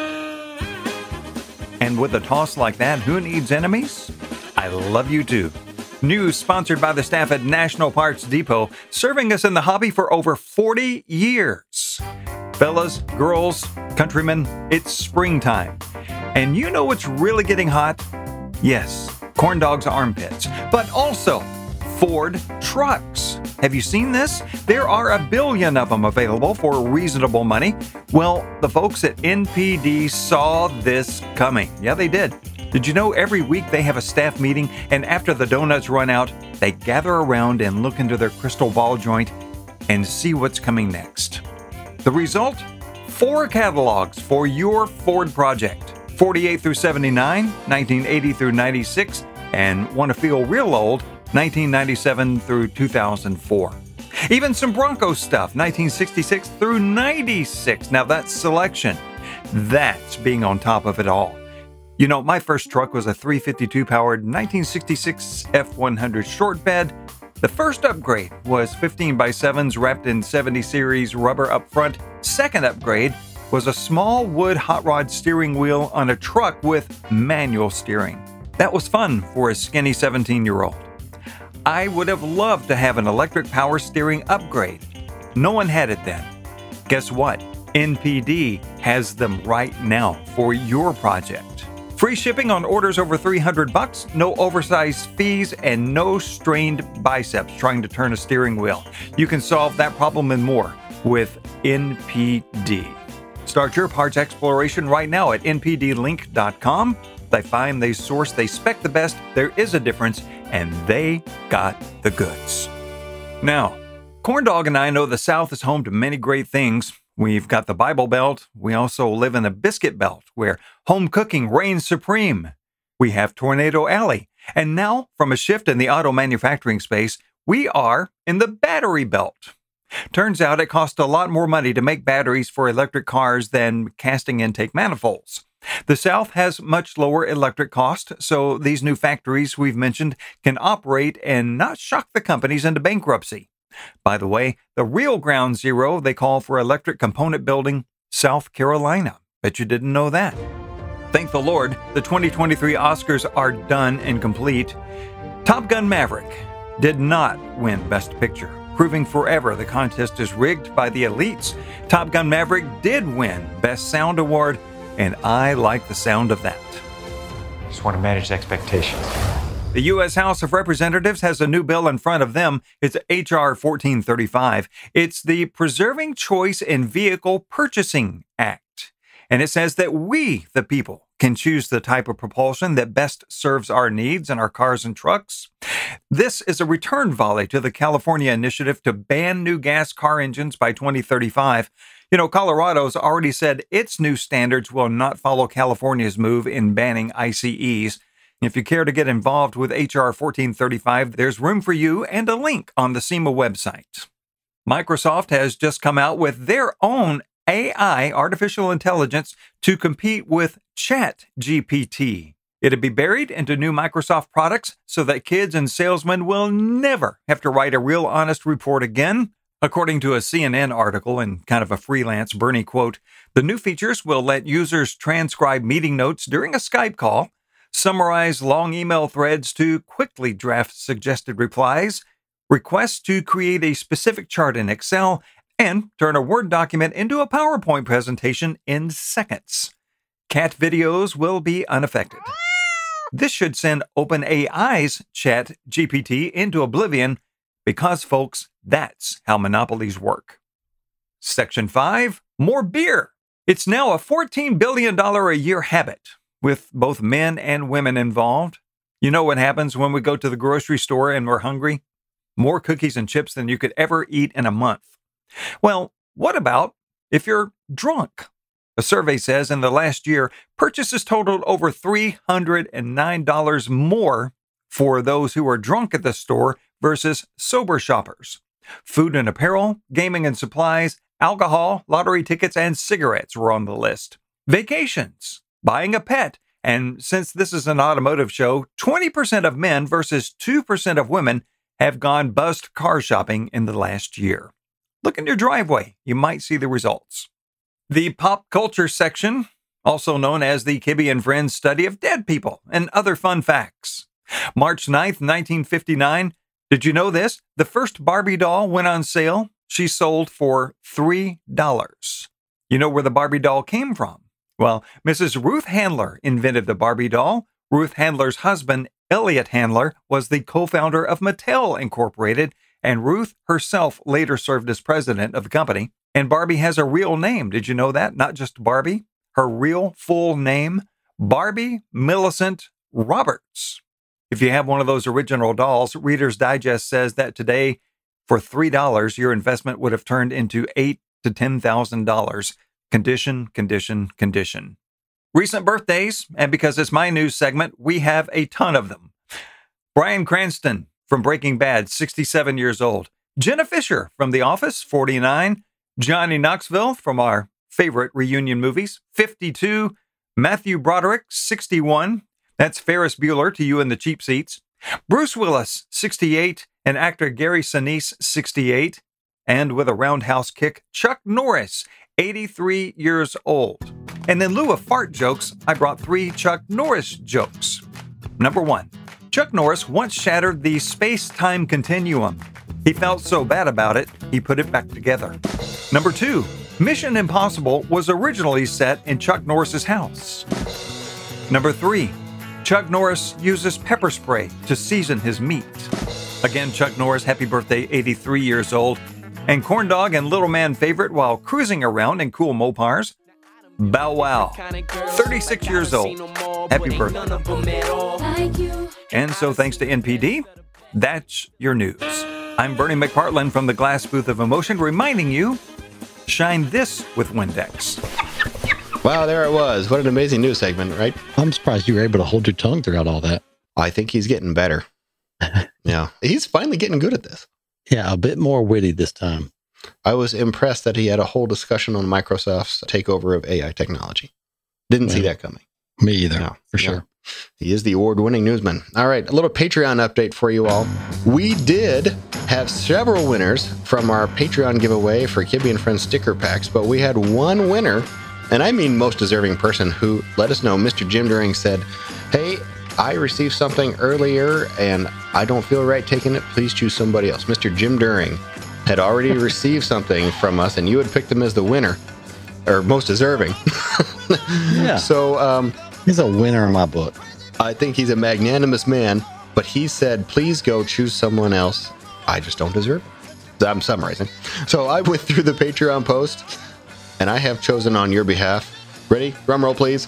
And with a toss like that, who needs enemies? I love you too. News sponsored by the staff at National Parts Depot, serving us in the hobby for over forty years. Fellas, girls, countrymen, it's springtime. And you know what's really getting hot? Yes, Corndogs armpits, but also Ford trucks. Have you seen this? There are a billion of them available for reasonable money. Well, the folks at N P D saw this coming. Yeah, they did. Did you know every week they have a staff meeting, and after the donuts run out, they gather around and look into their crystal ball joint and see what's coming next? The result? Four catalogs for your Ford project. forty-eight through seventy-nine, nineteen eighty through ninety-six, and want to feel real old, nineteen ninety-seven through two thousand four. Even some Bronco stuff, nineteen sixty-six through ninety-six. Now that's selection. That's being on top of it all. You know, my first truck was a three fifty-two powered nineteen sixty-six F one hundred short bed. The first upgrade was fifteen by sevens wrapped in seventy series rubber up front. Second upgrade was a small wood hot rod steering wheel on a truck with manual steering. That was fun for a skinny seventeen-year-old. I would have loved to have an electric power steering upgrade. No one had it then. Guess what? N P D has them right now for your project. Free shipping on orders over three hundred bucks, no oversized fees, and no strained biceps trying to turn a steering wheel. You can solve that problem and more with N P D. Start your parts exploration right now at N P D link dot com. They find, they source, they spec the best. There is a difference, and they got the goods. Now, Corndog and I know the South is home to many great things. We've got the Bible Belt. We also live in a biscuit belt where home cooking reigns supreme. We have Tornado Alley. And now, from a shift in the auto manufacturing space, we are in the battery belt. Turns out it costs a lot more money to make batteries for electric cars than casting intake manifolds. The South has much lower electric cost, so these new factories we've mentioned can operate and not shock the companies into bankruptcy. By the way, the real ground zero they call for electric component building, South Carolina. Bet you didn't know that. Thank the Lord, the twenty twenty-three Oscars are done and complete. Top Gun Maverick did not win Best Picture, proving forever the contest is rigged by the elites. Top Gun Maverick did win Best Sound Award, and I like the sound of that. Just want to manage expectations. The U S House of Representatives has a new bill in front of them. It's H R fourteen thirty-five. It's the Preserving Choice in Vehicle Purchasing Act. And it says that we, the people, can choose the type of propulsion that best serves our needs in our cars and trucks. This is a return volley to the California initiative to ban new gas car engines by twenty thirty-five. You know, Colorado's already said its new standards will not follow California's move in banning I C Es. If you care to get involved with H R fourteen thirty-five, there's room for you and a link on the SEMA website. Microsoft has just come out with their own A I, artificial intelligence, to compete with Chat G P T. It'll be buried into new Microsoft products so that kids and salesmen will never have to write a real honest report again. According to a C N N article and kind of a freelance Bernie quote, the new features will let users transcribe meeting notes during a Skype call, summarize long email threads to quickly draft suggested replies, request to create a specific chart in Excel, and turn a Word document into a PowerPoint presentation in seconds. Cat videos will be unaffected. This should send OpenAI's Chat G P T into oblivion because, folks, that's how monopolies work. Section five, more beer. It's now a fourteen billion dollars a year habit, with both men and women involved. You know what happens when we go to the grocery store and we're hungry? More cookies and chips than you could ever eat in a month. Well, what about if you're drunk? A survey says in the last year, purchases totaled over three hundred nine dollars more for those who are drunk at the store versus sober shoppers. Food and apparel, gaming and supplies, alcohol, lottery tickets, and cigarettes were on the list. Vacations, buying a pet, and since this is an automotive show, twenty percent of men versus two percent of women have gone bust car shopping in the last year. Look in your driveway. You might see the results. The pop culture section, also known as the Kibbe and Friends study of dead people and other fun facts. March ninth, nineteen fifty-nine. Did you know this? The first Barbie doll went on sale. She sold for three dollars. You know where the Barbie doll came from? Well, Missus Ruth Handler invented the Barbie doll. Ruth Handler's husband, Elliot Handler, was the co-founder of Mattel Incorporated, and Ruth herself later served as president of the company. And Barbie has a real name. Did you know that? Not just Barbie. Her real full name, Barbie Millicent Roberts. If you have one of those original dolls, Reader's Digest says that today, for three dollars, your investment would have turned into eight thousand to ten thousand dollars. Condition, condition, condition. Recent birthdays, and because it's my news segment, we have a ton of them. Bryan Cranston from Breaking Bad, sixty-seven years old. Jenna Fisher from The Office, forty-nine. Johnny Knoxville from our favorite reunion movies, fifty-two. Matthew Broderick, sixty-one. That's Ferris Bueller to you in the cheap seats. Bruce Willis, sixty-eight. And actor Gary Sinise, sixty-eight. And with a roundhouse kick, Chuck Norris, eighty-three years old. And in lieu of fart jokes, I brought three Chuck Norris jokes. Number one, Chuck Norris once shattered the space-time continuum. He felt so bad about it, he put it back together. Number two, Mission Impossible was originally set in Chuck Norris's house. Number three, Chuck Norris uses pepper spray to season his meat. Again, Chuck Norris, happy birthday, eighty-three years old. And Corndog and Little Man favorite while cruising around in cool Mopars, Bow Wow, thirty-six years old. Happy birthday. And so thanks to N P D, that's your news. I'm Bernie McPartland from the Glass Booth of Emotion, reminding you, shine this with Windex. Wow, there it was. What an amazing news segment, right? I'm surprised you were able to hold your tongue throughout all that. I think he's getting better. Yeah, he's finally getting good at this. Yeah, a bit more witty this time. I was impressed that he had a whole discussion on Microsoft's takeover of A I technology. Didn't yeah. see that coming. Me either, no, for yeah. sure. He is the award-winning newsman. All right, a little Patreon update for you all. We did have several winners from our Patreon giveaway for Kibbe and Friends sticker packs, but we had one winner, and I mean most deserving person, who let us know. Mister Jim During said, hey, I received something earlier, and I don't feel right taking it. Please choose somebody else. Mister Jim During had already received something from us, and you had picked him as the winner, or most deserving. Yeah. So, um... he's a winner in my book. I think he's a magnanimous man, but he said, please go choose someone else. I just don't deserve it. I'm summarizing. So I went through the Patreon post, and I have chosen on your behalf. Ready? Drum roll, please.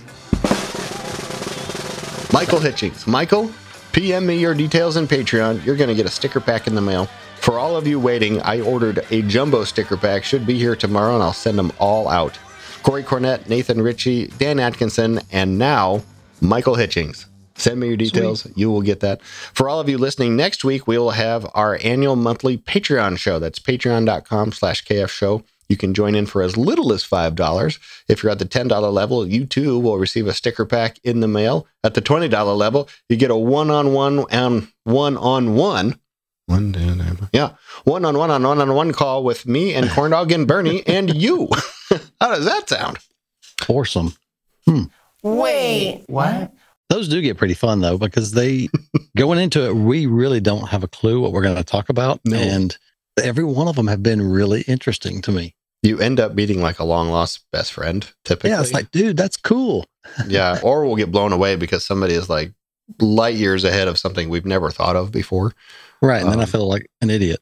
Michael Hitchings. Michael, P M me your details in Patreon. You're going to get a sticker pack in the mail. For all of you waiting, I ordered a jumbo sticker pack. Should be here tomorrow, and I'll send them all out. Corey Cornett, Nathan Ritchie, Dan Atkinson, and now Michael Hitchings. Send me your details. Sweet. You will get that. For all of you listening, next week we will have our annual monthly Patreon show. That's patreon.com slash KF show. You can join in for as little as five dollars. If you're at the ten dollar level, you too will receive a sticker pack in the mail. At the twenty dollar level, you get a one-on-one and one-on-one. One, two, yeah, one-on-one on one-on-one call with me and Corndog and Bernie and you. How does that sound? Awesome. Hmm. Wait, what? Those do get pretty fun, though, because they, going into it, we really don't have a clue what we're going to talk about. No. And every one of them have been really interesting to me. You end up meeting like a long-lost best friend, typically. Yeah, it's like, dude, that's cool. Yeah, or we'll get blown away because somebody is like light years ahead of something we've never thought of before. Right, and um, then I feel like an idiot.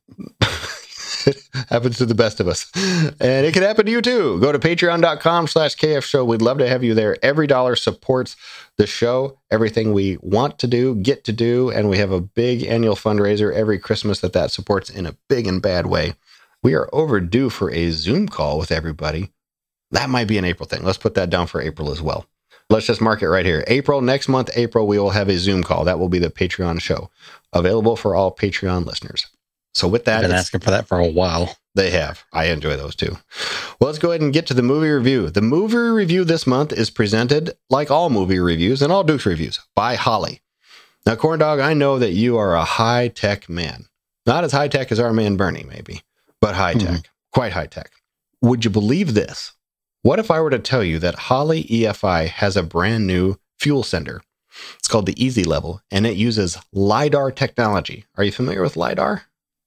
It happens to the best of us. And it can happen to you too. Go to patreon.com slash KF show. We'd love to have you there. Every dollar supports the show, everything we want to do, get to do. And we have a big annual fundraiser every Christmas that that supports in a big and bad way. We are overdue for a Zoom call with everybody. That might be an April thing. Let's put that down for April as well. Let's just mark it right here. April, next month, April, we will have a Zoom call. That will be the Patreon show, available for all Patreon listeners. So with that, I've been asking for that for a while. They have. I enjoy those too. Well, let's go ahead and get to the movie review. The movie review this month is presented, like all movie reviews and all Duke's reviews, by Holly. Now, Corndog, I know that you are a high-tech man. Not as high-tech as our man Bernie, maybe, but high-tech. Mm-hmm. Quite high-tech. Would you believe this? What if I were to tell you that Holly E F I has a brand new fuel sender? It's called the Easy Level, and it uses LiDAR technology. Are you familiar with LiDAR?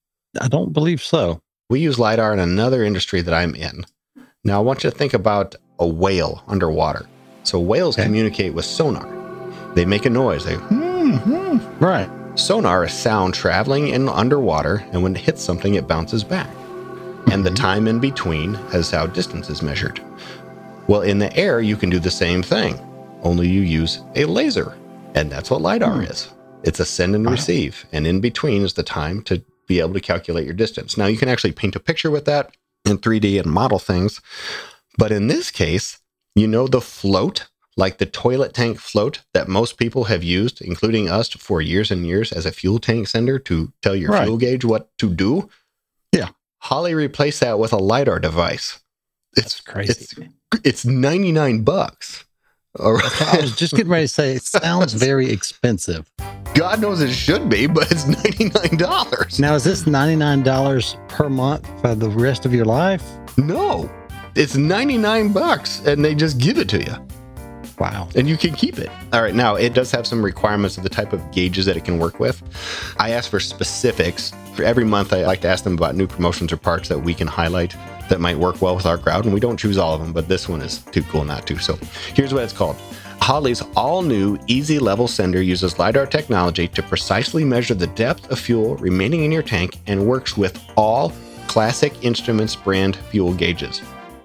I don't believe so. We use LiDAR in another industry that I'm in. Now, I want you to think about a whale underwater. So whales okay. communicate with sonar. They make a noise. They, mm-hmm. Right. Sonar is sound traveling in underwater, and when it hits something, it bounces back. Mm-hmm. And the time in between is how distance is measured. Well, in the air, you can do the same thing, only you use a laser. And that's what LiDAR mm. is. It's a send and receive. Wow. And in between is the time to be able to calculate your distance. Now, you can actually paint a picture with that in three D and model things. But in this case, you know the float, like the toilet tank float that most people have used, including us, for years and years as a fuel tank sender to tell your right. fuel gauge what to do? Yeah. Holly replaced that with a LiDAR device. It's That's crazy. It's, it's ninety-nine bucks. All right. I was just getting ready to say, it sounds very expensive. God knows it should be, but it's ninety-nine dollars. Now, is this ninety-nine dollars per month for the rest of your life? No, it's ninety-nine bucks, and they just give it to you. Wow. And you can keep it. All right. Now, it does have some requirements of the type of gauges that it can work with. I asked for specifics. For every month, I like to ask them about new promotions or parts that we can highlight that might work well with our crowd. And we don't choose all of them, but this one is too cool not to. So here's what it's called. Holly's all-new Easy Level Sender uses LiDAR technology to precisely measure the depth of fuel remaining in your tank and works with all Classic Instruments brand fuel gauges.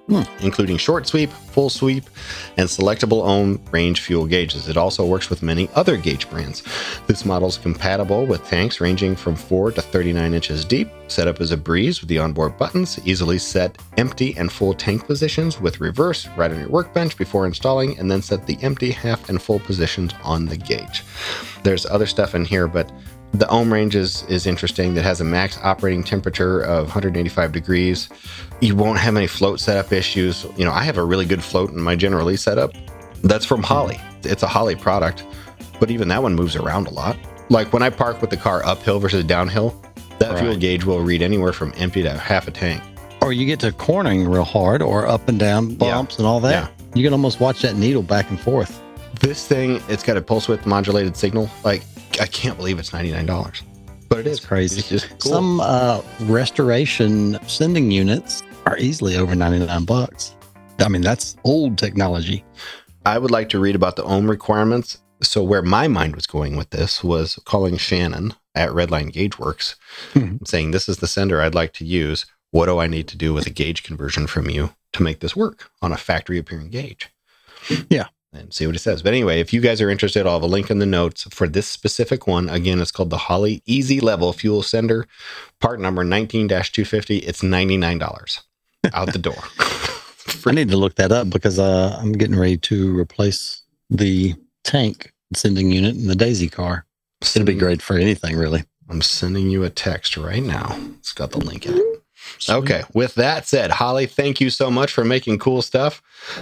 hmm. including short sweep, full sweep, and selectable ohm range fuel gauges. It also works with many other gauge brands. This model is compatible with tanks ranging from four to thirty-nine inches deep. Setup is a breeze with the onboard buttons, easily set empty and full tank positions with reverse right on your workbench before installing, and then set the empty, half, and full positions on the gauge. There's other stuff in here, but the ohm range is, is interesting. That has a max operating temperature of one hundred eighty-five degrees. You won't have any float setup issues. You know, I have a really good float in my general release setup. That's from Holley. It's a Holley product, but even that one moves around a lot. Like when I park with the car uphill versus downhill, that right. fuel gauge will read anywhere from empty to half a tank. Or you get to cornering real hard, or up and down bumps yeah. and all that. Yeah. You can almost watch that needle back and forth. This thing, it's got a pulse width modulated signal. Like, I can't believe it's ninety-nine dollars, but it That's is crazy. It's just cool. Some uh, restoration sending units are easily over ninety-nine bucks. I mean, that's old technology. I would like to read about the ohm requirements. So where my mind was going with this was calling Shannon at Redline Gauge Works, hmm. saying, this is the sender I'd like to use. What do I need to do with a gauge conversion from you to make this work on a factory appearing gauge? Yeah. And see what it says. But anyway, if you guys are interested, I'll have a link in the notes for this specific one. Again, it's called the Holley Easy Level Fuel Sender, part number nineteen dash two fifty. It's ninety-nine dollars out the door. I need to look that up because uh, I'm getting ready to replace the tank sending unit in the Daisy car. It'll be great for anything, really. I'm sending you a text right now. It's got the link in it. Sweet. Okay, with that said, Holley, thank you so much for making cool stuff.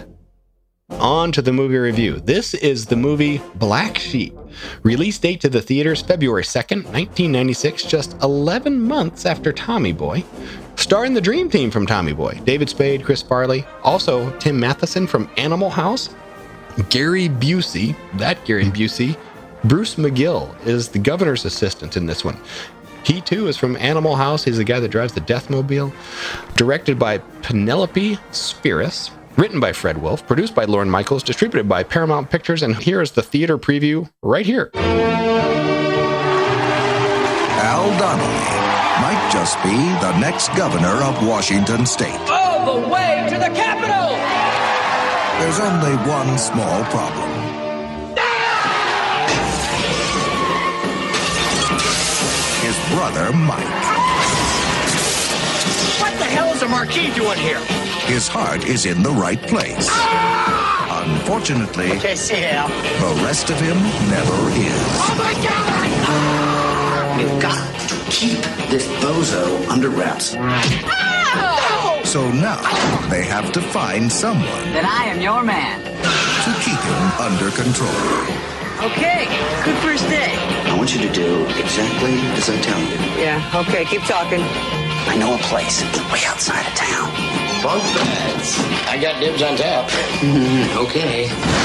On to the movie review. This is the movie Black Sheep. Release date to the theaters February second, nineteen ninety-six, just eleven months after Tommy Boy. Starring the dream team from Tommy Boy: David Spade, Chris Farley, also Tim Matheson from Animal House, Gary Busey, that Gary Busey. Bruce McGill is the governor's assistant in this one. He too is from Animal House. He's the guy that drives the Deathmobile. Directed by Penelope Spheris. Written by Fred Wolf, produced by Lorne Michaels, distributed by Paramount Pictures, and here is the theater preview right here. Al Donnelly might just be the next governor of Washington State. All the way to the Capitol! There's only one small problem. His brother, Mike. What the hell is a marquee doing here? His heart is in the right place. Ah! Unfortunately, okay, see ya. The rest of him never is. Oh my God! Ah! We've got to keep this bozo under wraps. Ah! So now they have to find someone. Then I am your man. To keep him under control. Okay, good first day. I want you to do exactly as I tell you. Yeah, okay, keep talking. I know a place way outside of town. Bunk beds. I got dibs on tap. Mm, okay.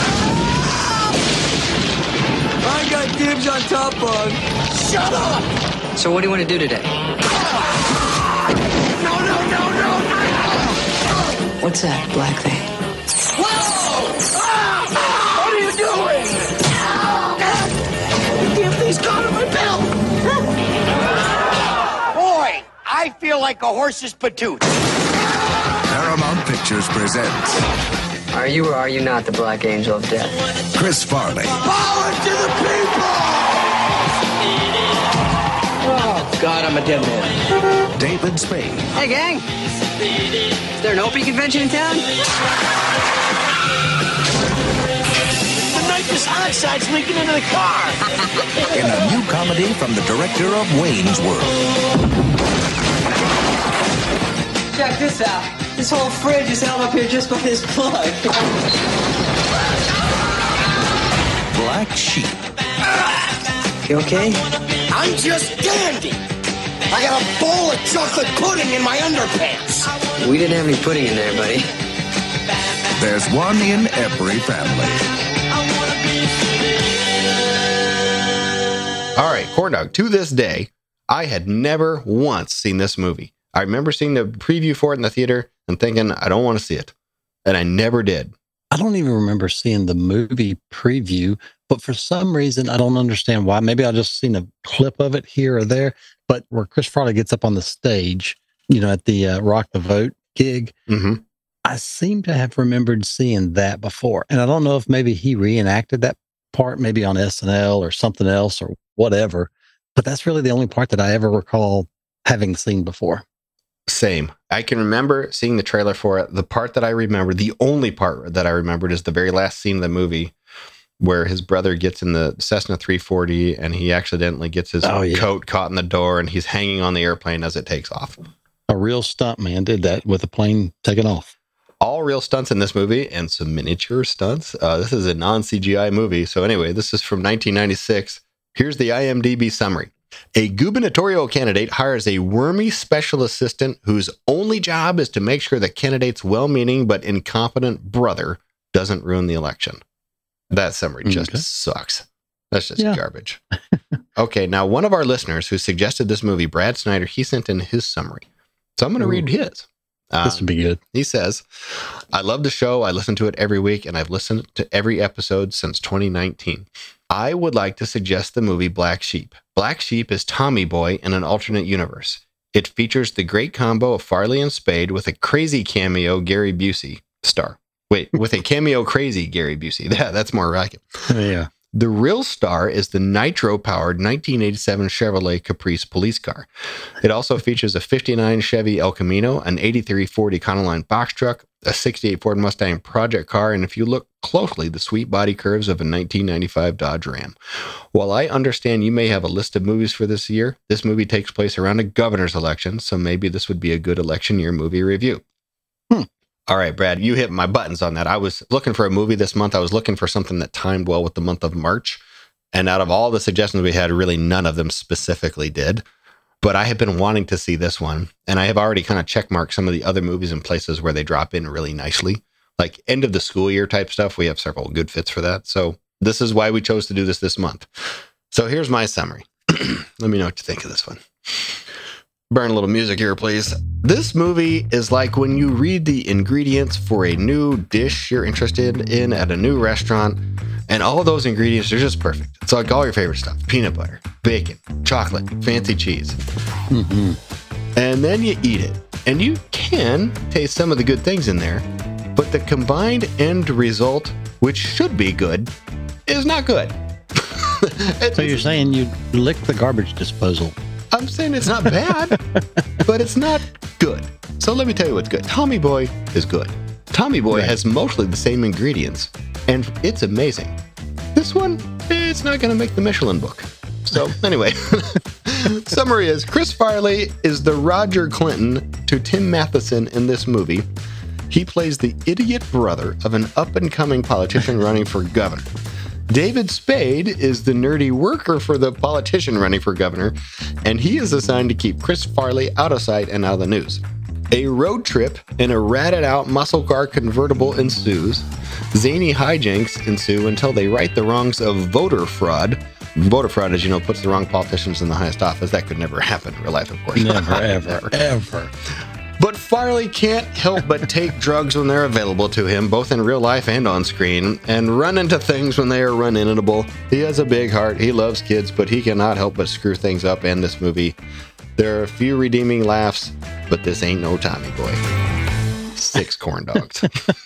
I got dibs on top, bug. Shut up! So what do you want to do today? No, no, no, no, no! What's that black thing? Whoa! Ah! What are you doing? Give these gone to my belt! Boy, I feel like a horse's patoot. Paramount Pictures presents. Are you or are you not the Black Angel of Death? Chris Farley. Power to the people! Oh, God, I'm a dead man. David Spade. Hey, gang. Is there an Opie convention in town? The nitrous oxide's leaking into the car. In a new comedy from the director of Wayne's World. Check this out. This whole fridge is held up here just by this plug. Black Sheep. You okay? I'm just dandy. I got a bowl of chocolate pudding in my underpants. We didn't have any pudding in there, buddy. There's one in every family. All right, Corndog, to this day, I had never once seen this movie. I remember seeing the preview for it in the theater and thinking, I don't want to see it. And I never did. I don't even remember seeing the movie preview, but for some reason, I don't understand why. Maybe I just seen a clip of it here or there, but where Chris Farley gets up on the stage, you know, at the uh, Rock the Vote gig, mm-hmm. I seem to have remembered seeing that before. And I don't know if maybe he reenacted that part, maybe on S N L or something else or whatever. But that's really the only part that I ever recall having seen before. Same. I can remember seeing the trailer for it. The part that I remember, the only part that I remembered is the very last scene of the movie where his brother gets in the Cessna three forty and he accidentally gets his oh, yeah. coat caught in the door and he's hanging on the airplane as it takes off. A real stunt man did that with a plane taking off. All real stunts in this movie and some miniature stunts. Uh, this is a non-C G I movie. So anyway, this is from nineteen ninety-six. Here's the I M D B summary. A gubernatorial candidate hires a wormy special assistant whose only job is to make sure the candidate's well-meaning but incompetent brother doesn't ruin the election. That summary just okay. sucks. That's just yeah. garbage. Okay, now one of our listeners who suggested this movie, Brad Snyder, he sent in his summary. So I'm going to read his. Um, this would be good. He says, I love the show. I listen to it every week, and I've listened to every episode since twenty nineteen. I would like to suggest the movie Black Sheep. Black Sheep is Tommy Boy in an alternate universe. It features the great combo of Farley and Spade with a crazy cameo Gary Busey star. Wait, with a cameo crazy Gary Busey. Yeah, that's more like it. Yeah. The real star is the nitro-powered nineteen eighty-seven Chevrolet Caprice police car. It also features a fifty-nine Chevy El Camino, an eighty-three Ford Econoline box truck, a sixty-eight Ford Mustang project car, and if you look closely, the sweet body curves of a nineteen ninety-five Dodge Ram. While I understand you may have a list of movies for this year, this movie takes place around a governor's election, so maybe this would be a good election year movie review. Hmm. All right, Brad, you hit my buttons on that. I was looking for a movie this month. I was looking for something that timed well with the month of March. And out of all the suggestions we had, really none of them specifically did. But I have been wanting to see this one. And I have already kind of checkmarked some of the other movies and places where they drop in really nicely. Like end of the school year type stuff. We have several good fits for that. So this is why we chose to do this this month. So here's my summary. Let me know what you think of this one. Burn a little music here, please. This movie is like when you read the ingredients for a new dish you're interested in at a new restaurant, and all of those ingredients are just perfect. It's like all your favorite stuff. Peanut butter, bacon, chocolate, fancy cheese. Mm-hmm. And then you eat it, and you can taste some of the good things in there, but the combined end result, which should be good, is not good. So you're saying you licked the garbage disposal? I'm saying it's not bad, but it's not good. So let me tell you what's good. Tommy Boy is good. Tommy Boy right. has mostly the same ingredients, and it's amazing. This one, it's not going to make the Michelin book. So anyway, summary is Chris Farley is the Roger Clinton to Tim Matheson in this movie. He plays the idiot brother of an up-and-coming politician running for governor. David Spade is the nerdy worker for the politician running for governor, and he is assigned to keep Chris Farley out of sight and out of the news. A road trip in a ratted-out muscle car convertible ensues. Zany hijinks ensue until they right the wrongs of voter fraud. Voter fraud, as you know, puts the wrong politicians in the highest office. That could never happen in real life, of course. Never, ever, ever. But Farley can't help but take drugs when they're available to him, both in real life and on screen, and run into things when they are run-inable. He has a big heart, he loves kids, but he cannot help but screw things up in this movie. There are a few redeeming laughs, but this ain't no Tommy Boy. Six corn dogs.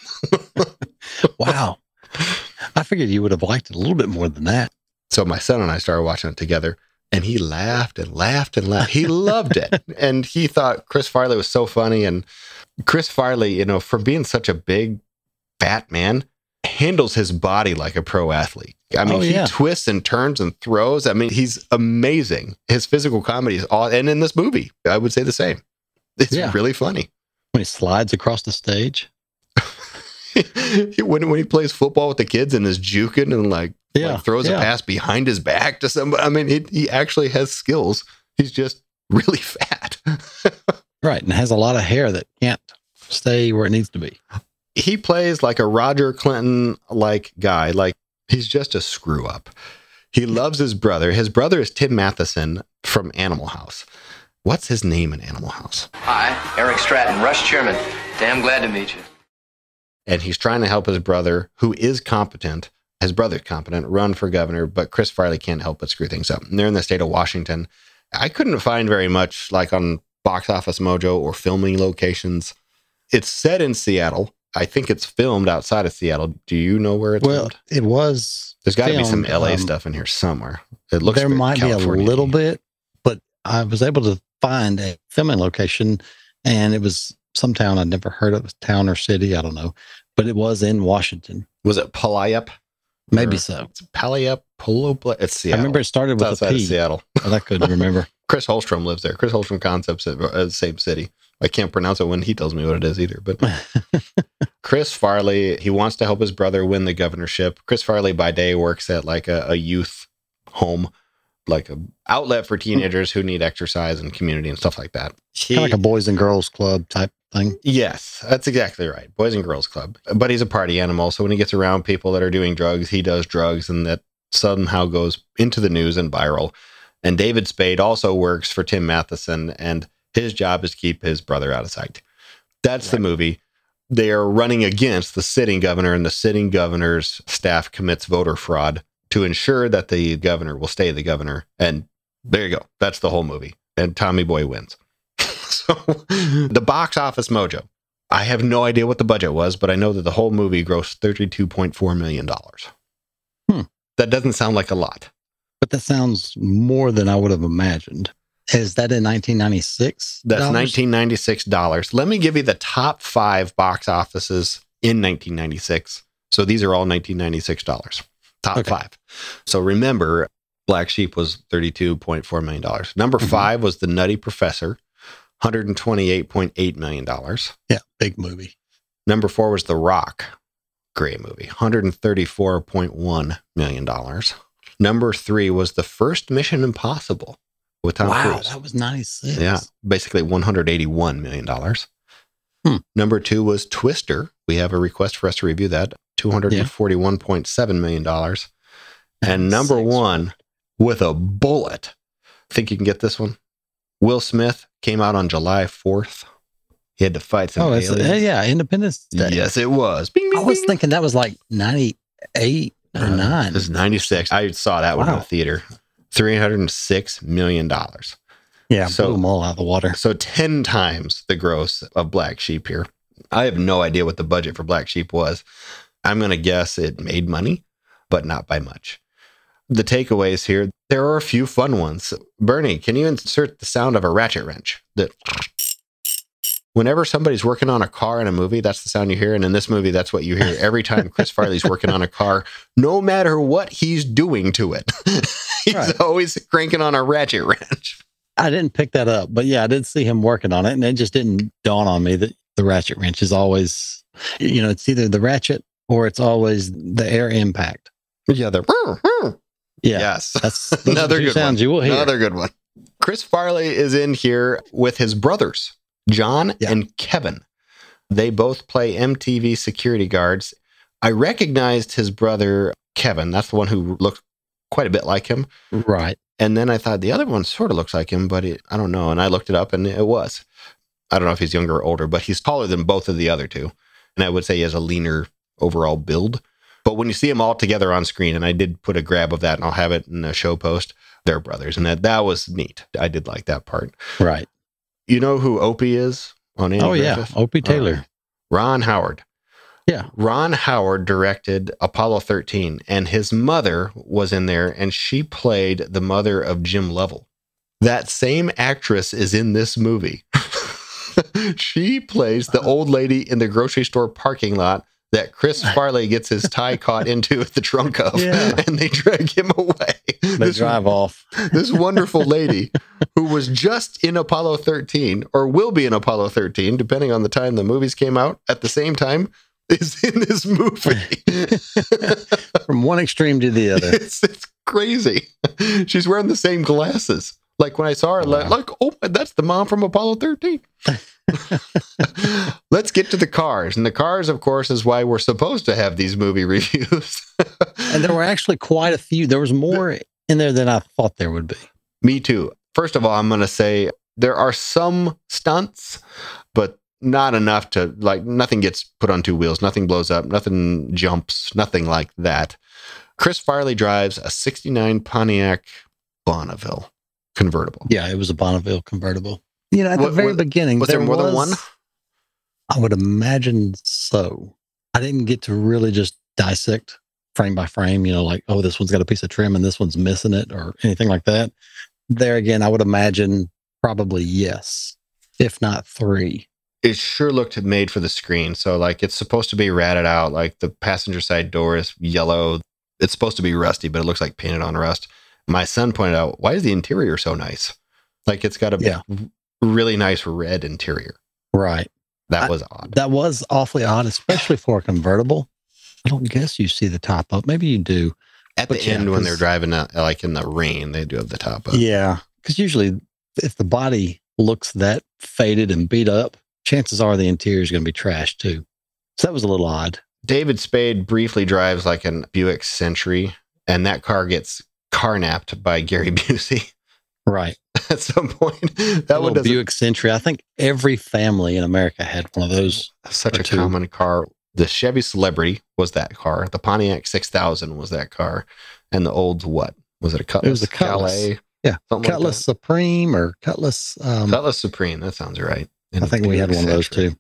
Wow. I figured you would have liked it a little bit more than that. So my son and I started watching it together. And he laughed and laughed and laughed. He loved it. And he thought Chris Farley was so funny. And Chris Farley, you know, for being such a big, fat man, handles his body like a pro athlete. I mean, oh, yeah. he twists and turns and throws. I mean, he's amazing. His physical comedy is all, and in this movie, I would say the same. It's yeah. really funny. When he slides across the stage. when, when he plays football with the kids and is juking and like, Yeah, like throws yeah. a pass behind his back to somebody. I mean, he, he actually has skills. He's just really fat. Right, and has a lot of hair that can't stay where it needs to be. He plays like a Roger Clinton-like guy. Like, he's just a screw-up. He loves his brother. His brother is Tim Matheson from Animal House. What's his name in Animal House? Hi, Eric Stratton, Rush Chairman. Damn glad to meet you. And he's trying to help his brother, who is competent, his brother's competent, run for governor, but Chris Farley can't help but screw things up. And they're in the state of Washington. I couldn't find very much like on Box Office Mojo or filming locations. It's set in Seattle. I think it's filmed outside of Seattle. Do you know where it's well, filmed? It was. There's got to be some filmed, L A um, stuff in here somewhere. It looks there very might California-y. be a little bit, but I was able to find a filming location, and it was some town I'd never heard of, town or city, I don't know, but it was in Washington. Was it Puyallup? Maybe Or- so. It's Puyallup, Polo. It's I Seattle. remember it started It's with outside a of P, Seattle. but I couldn't remember. Chris Holstrom lives there. Chris Holstrom Concepts at uh, the same city. I can't pronounce it when he tells me what it is either. But Chris Farley, he wants to help his brother win the governorship. Chris Farley by day works at like a, a youth home, like an outlet for teenagers who need exercise and community and stuff like that. He, Kind of like a boys and girls club type thing. Yes, that's exactly right. Boys and Girls Club. But he's a party animal. So when he gets around people that are doing drugs, he does drugs, and that somehow goes into the news and viral. And David Spade also works for Tim Matheson, and his job is to keep his brother out of sight. That's right. The movie. They are running against the sitting governor, and the sitting governor's staff commits voter fraud to ensure that the governor will stay the governor. And there you go. That's the whole movie. And Tommy Boy wins. So the box office mojo. I have no idea what the budget was, but I know that the whole movie grossed thirty-two point four million dollars. Hmm. That doesn't sound like a lot. But that sounds more than I would have imagined. Is that in nineteen ninety-six? That's nineteen ninety-six dollars. Let me give you the top five box offices in nineteen ninety-six. So these are all nineteen ninety-six dollars. Top okay. five. So remember, Black Sheep was thirty-two point four million dollars. Number mm-hmm. five was The Nutty Professor, one hundred twenty-eight point eight million dollars. Yeah, big movie. Number four was The Rock. Great movie. one hundred thirty-four point one million dollars. Number three was the first Mission Impossible with Tom wow, Cruise. That was ninety-six. Yeah, basically one hundred eighty-one million dollars. Hmm. Number two was Twister. We have a request for us to review that. two hundred forty-one point seven million dollars. And number Six. one, with a bullet. Think you can get this one? Will Smith came out on July fourth. He had to fight some oh, aliens. Uh, yeah, Independence Day. Yes, it was. Bing, bing, I was bing. thinking that was like ninety-eight or uh, nine. It was ninety-six. I saw that wow. one in the theater. three hundred six million dollars. Yeah, so, blew them all out of the water. So ten times the gross of Black Sheep here. I have no idea what the budget for Black Sheep was. I'm going to guess it made money, but not by much. The takeaways here, there are a few fun ones. Bernie, can you insert the sound of a ratchet wrench? That whenever somebody's working on a car in a movie, that's the sound you hear. And in this movie, that's what you hear every time Chris Farley's working on a car, no matter what he's doing to it. He's right. always cranking on a ratchet wrench. I didn't pick that up, but yeah, I did see him working on it. And it just didn't dawn on me that the ratchet wrench is always, you know, it's either the ratchet or it's always the air impact. Yeah, the yeah, yes, that's another good sounds one. You will hear. Another good one. Chris Farley is in here with his brothers, John yeah. and Kevin. They both play M T V security guards. I recognized his brother, Kevin. That's the one who looked quite a bit like him. Right. And then I thought the other one sort of looks like him, but it, I don't know. And I looked it up and it was. I don't know if he's younger or older, but he's taller than both of the other two. And I would say he has a leaner overall build. But when you see them all together on screen, and I did put a grab of that and I'll have it in a show post, they're brothers. And that, that was neat. I did like that part. Right. You know who Opie is on Andy Oh, Griffith? yeah. Opie Taylor. Uh, Ron Howard. Yeah. Ron Howard directed Apollo thirteen, and his mother was in there, and she played the mother of Jim Lovell. That same actress is in this movie. She plays the old lady in the grocery store parking lot that Chris Farley gets his tie caught into the trunk of, yeah. and they drag him away. They this, drive off. This wonderful lady who was just in Apollo thirteen, or will be in Apollo thirteen, depending on the time the movies came out, at the same time, is in this movie. From one extreme to the other. It's, it's crazy. She's wearing the same glasses. Like when I saw her, wow. like, oh, that's the mom from Apollo thirteen. Let's get to the cars. And the cars, of course, is why we're supposed to have these movie reviews. And there were actually quite a few. There was more in there than I thought there would be. Me too. First of all, I'm going to say there are some stunts, but not enough to, like, nothing gets put on two wheels. Nothing blows up. Nothing jumps. Nothing like that. Chris Farley drives a sixty-nine Pontiac Bonneville convertible. Yeah, it was a Bonneville convertible. You know, at what, the very what, beginning, was there, there more was, than one? I would imagine so. I didn't get to really just dissect frame by frame, you know, like, oh, this one's got a piece of trim and this one's missing it or anything like that. There again, I would imagine probably yes, if not three. It sure looked made for the screen. So, like, it's supposed to be ratted out. Like, the passenger side door is yellow. It's supposed to be rusty, but it looks like painted on rust. My son pointed out, why is the interior so nice? Like, it's got a yeah. really nice red interior. Right. That I, was odd. That was awfully odd, especially for a convertible. I don't guess you see the top up. Maybe you do. At but the yeah, end when they're driving, uh, like in the rain, they do have the top up. Yeah. Because usually if the body looks that faded and beat up, chances are the interior is going to be trashed too. So that was a little odd. David Spade briefly drives like an Buick Century, and that car gets car-napped by Gary Busey. Right. At some point. That one Buick Century. I think every family in America had one of those. Such a two. common car. The Chevy Celebrity was that car. The Pontiac six thousand was that car. And the old what? Was it a Cutlass? It was a Cutlass. Calais? Yeah. Something Cutlass like Supreme or Cutlass. Um, Cutlass Supreme. That sounds right. I think we had one of those too.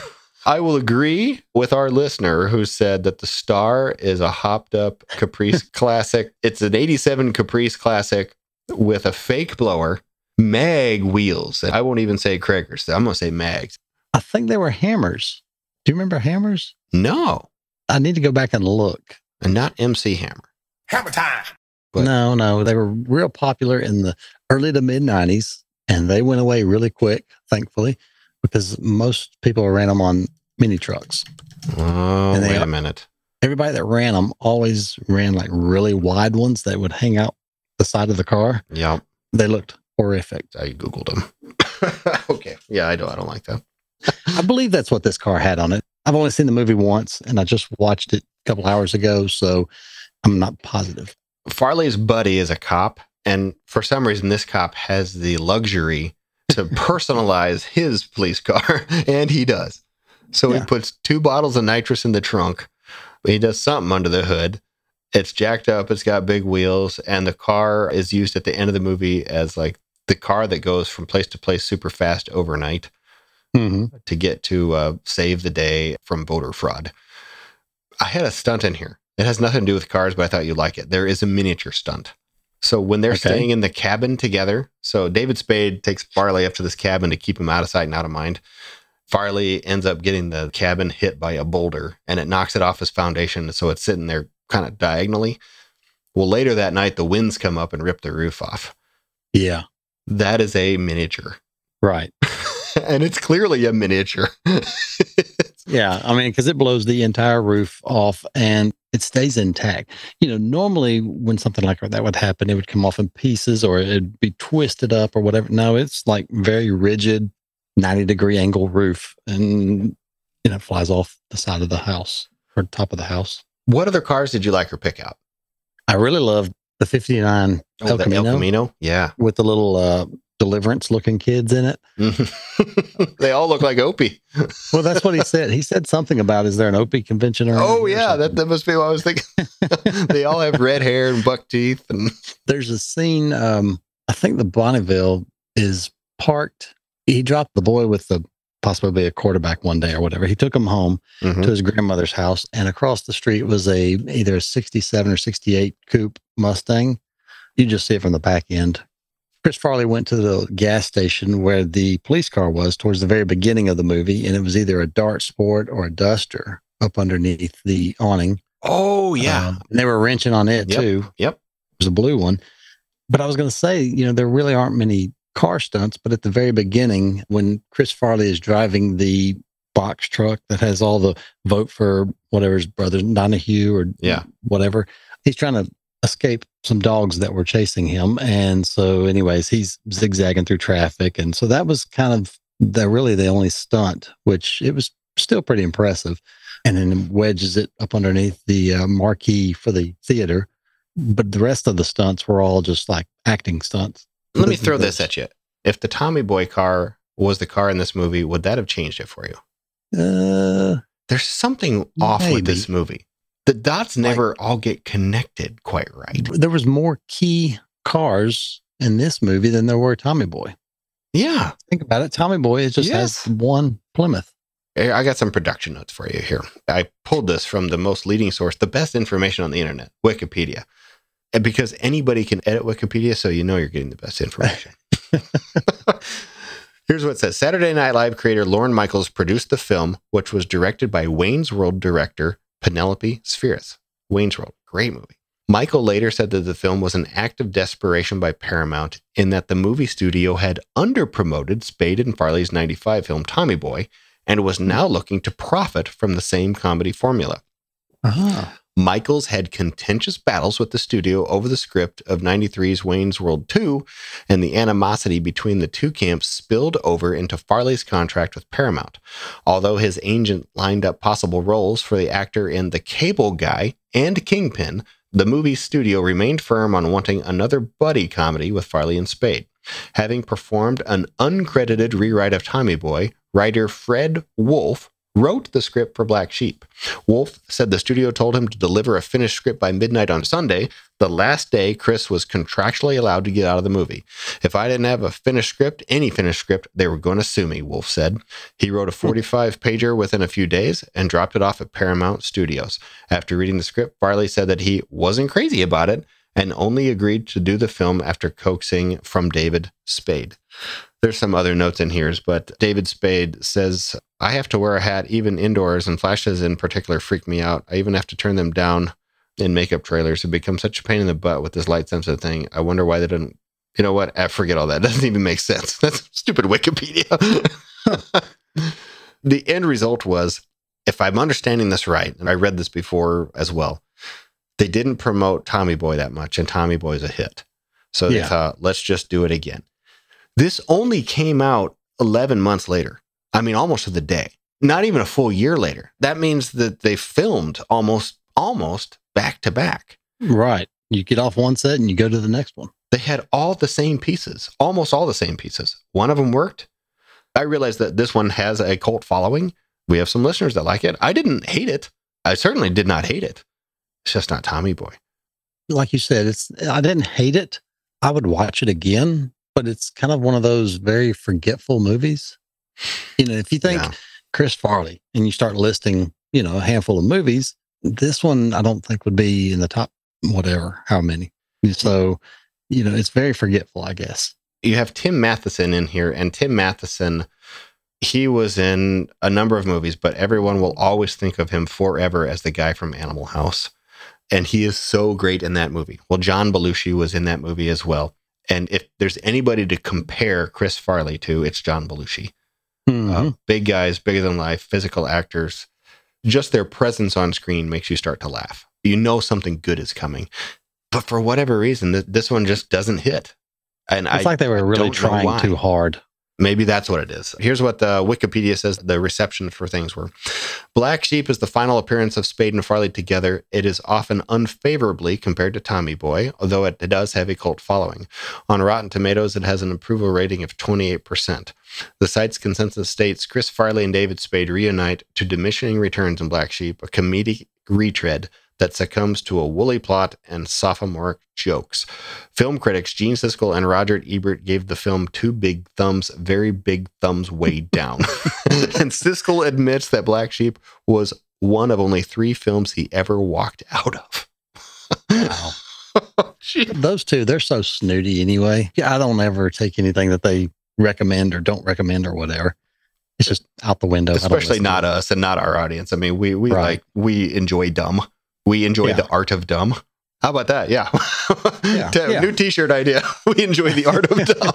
I will agree with our listener who said that the Star is a hopped up Caprice Classic. It's an eighty-seven Caprice Classic with a fake blower, mag wheels. I won't even say Kragers. I'm going to say mags. I think they were hammers. Do you remember hammers? No. I need to go back and look. And not M C Hammer. Hammer time. But no, no. They were real popular in the early to mid nineties, and they went away really quick, thankfully, because most people ran them on mini trucks. Oh, and they, wait a minute. Everybody that ran them always ran like really wide ones that would hang out the side of the car. Yep. They looked horrific. I Googled them. Okay. Yeah, I don't, I don't like that. I believe that's what this car had on it. I've only seen the movie once, and I just watched it a couple hours ago, so I'm not positive. Farley's buddy is a cop, and for some reason, this cop has the luxury to personalize his police car, and he does. So yeah. He puts two bottles of nitrous in the trunk. He does something under the hood. It's jacked up. It's got big wheels, and the car is used at the end of the movie as like the car that goes from place to place super fast overnight. Mm-hmm. To get to uh, save the day from voter fraud. I had a stunt in here. It has nothing to do with cars, but I thought you'd like it. There is a miniature stunt. So when they're okay. staying in the cabin together, so David Spade takes Farley up to this cabin to keep him out of sight and out of mind. Farley ends up getting the cabin hit by a boulder, and it knocks it off his foundation, so it's sitting there kind of diagonally. Well, later that night, the winds come up and rip the roof off. Yeah. That is a miniature. Right. And it's clearly a miniature. Yeah, I mean, because it blows the entire roof off and it stays intact. You know, normally when something like that would happen, it would come off in pieces or it'd be twisted up or whatever. No, it's like very rigid, ninety degree angle roof, and you know, it flies off the side of the house or top of the house. What other cars did you like or pick out? I really loved the fifty-nine oh, El the Camino. El Camino, yeah, with the little uh, Deliverance looking kids in it. They all look like Opie. Well, that's what he said. He said something about, is there an Opie convention? Or oh, yeah, that, that must be what I was thinking. They all have red hair and buck teeth. And there's a scene, um, I think the Bonneville is parked. He dropped the boy with the possibly a quarterback one day or whatever. He took him home mm-hmm. to his grandmother's house, and across the street was a either a sixty-seven or sixty-eight coupe Mustang. You just see it from the back end. Chris Farley went to the gas station where the police car was towards the very beginning of the movie, and it was either a Dart Sport or a Duster up underneath the awning. Oh, yeah. Um, and they were wrenching on it, yep. too. Yep. It was a blue one. But I was going to say, you know, there really aren't many car stunts, but at the very beginning, when Chris Farley is driving the box truck that has all the vote for whatever his brother, Donahue or yeah. whatever, he's trying to escape some dogs that were chasing him. And so anyways, he's zigzagging through traffic. And so that was kind of the really the only stunt, which it was still pretty impressive. And then wedges it up underneath the uh, marquee for the theater. But the rest of the stunts were all just like acting stunts. Let me throw this at you. If the Tommy Boy car was the car in this movie, would that have changed it for you? Uh, There's something off maybe. with this movie. The dots never like, all get connected quite right. There was more key cars in this movie than there were Tommy Boy. Yeah. Think about it. Tommy Boy, it just yes. has one Plymouth. I got some production notes for you here. I pulled this from the most leading source, the best information on the internet, Wikipedia. And because anybody can edit Wikipedia, so you know you're getting the best information. Here's what it says. Saturday Night Live creator Lorne Michaels produced the film, which was directed by Wayne's World director Penelope Spheris. Wayne's World, great movie. Michael later said that the film was an act of desperation by Paramount in that the movie studio had underpromoted Spade and Farley's ninety-five film Tommy Boy and was now looking to profit from the same comedy formula. Uh-huh. Michaels had contentious battles with the studio over the script of ninety-three's Wayne's World two, and the animosity between the two camps spilled over into Farley's contract with Paramount. Although his agent lined up possible roles for the actor in The Cable Guy and Kingpin, the movie studio remained firm on wanting another buddy comedy with Farley and Spade. Having performed an uncredited rewrite of Tommy Boy, writer Fred Wolf wrote the script for Black Sheep. Wolf said the studio told him to deliver a finished script by midnight on Sunday, the last day Chris was contractually allowed to get out of the movie. If I didn't have a finished script, any finished script, they were going to sue me, Wolf said. He wrote a forty-five pager within a few days and dropped it off at Paramount Studios. After reading the script, Farley said that he wasn't crazy about it and only agreed to do the film after coaxing from David Spade. There's some other notes in here, but David Spade says, I have to wear a hat even indoors, and flashes in particular freak me out. I even have to turn them down in makeup trailers. It becomes such a pain in the butt with this light sensitive thing. I wonder why they didn't, you know what? I forget all that. It doesn't even make sense. That's stupid Wikipedia. The end result was, if I'm understanding this right, and I read this before as well, they didn't promote Tommy Boy that much, and Tommy Boy's a hit. So they yeah. thought, let's just do it again. This only came out eleven months later. I mean, almost to the day. Not even a full year later. That means that they filmed almost, almost back to back. Right. You get off one set and you go to the next one. They had all the same pieces, almost all the same pieces. One of them worked. I realized that this one has a cult following. We have some listeners that like it. I didn't hate it. I certainly did not hate it. It's just not Tommy Boy. Like you said, it's. I didn't hate it. I would watch it again. But it's kind of one of those very forgetful movies. You know, if you think yeah. Chris Farley and you start listing, you know, a handful of movies, this one I don't think would be in the top, whatever, how many. So, you know, it's very forgetful, I guess. You have Tim Matheson in here, and Tim Matheson, he was in a number of movies, but everyone will always think of him forever as the guy from Animal House. And he is so great in that movie. Well, John Belushi was in that movie as well. And if there's anybody to compare Chris Farley to, it's John Belushi. Mm-hmm. Uh, big guys, bigger than life, physical actors. Just their presence on screen makes you start to laugh. You know something good is coming. But for whatever reason, th- this one just doesn't hit. And it's I, like they were really trying too hard. Maybe that's what it is. Here's what the Wikipedia says the reception for things were. Black Sheep is the final appearance of Spade and Farley together. It is often unfavorably compared to Tommy Boy, although it does have a cult following. On Rotten Tomatoes, it has an approval rating of twenty-eight percent. The site's consensus states Chris Farley and David Spade reunite to diminishing returns in Black Sheep, a comedic retread that succumbs to a woolly plot and sophomoric jokes. Film critics Gene Siskel and Roger Ebert gave the film two big thumbs, very big thumbs way down. And Siskel admits that Black Sheep was one of only three films he ever walked out of. Wow. Those two, they're so snooty anyway. I don't ever take anything that they recommend or don't recommend or whatever. It's just out the window. Especially not us and not our audience. I mean, we we right. like we enjoy dumb. We enjoy yeah. the art of dumb. How about that? Yeah. yeah. T- yeah. New t-shirt idea. We enjoy the art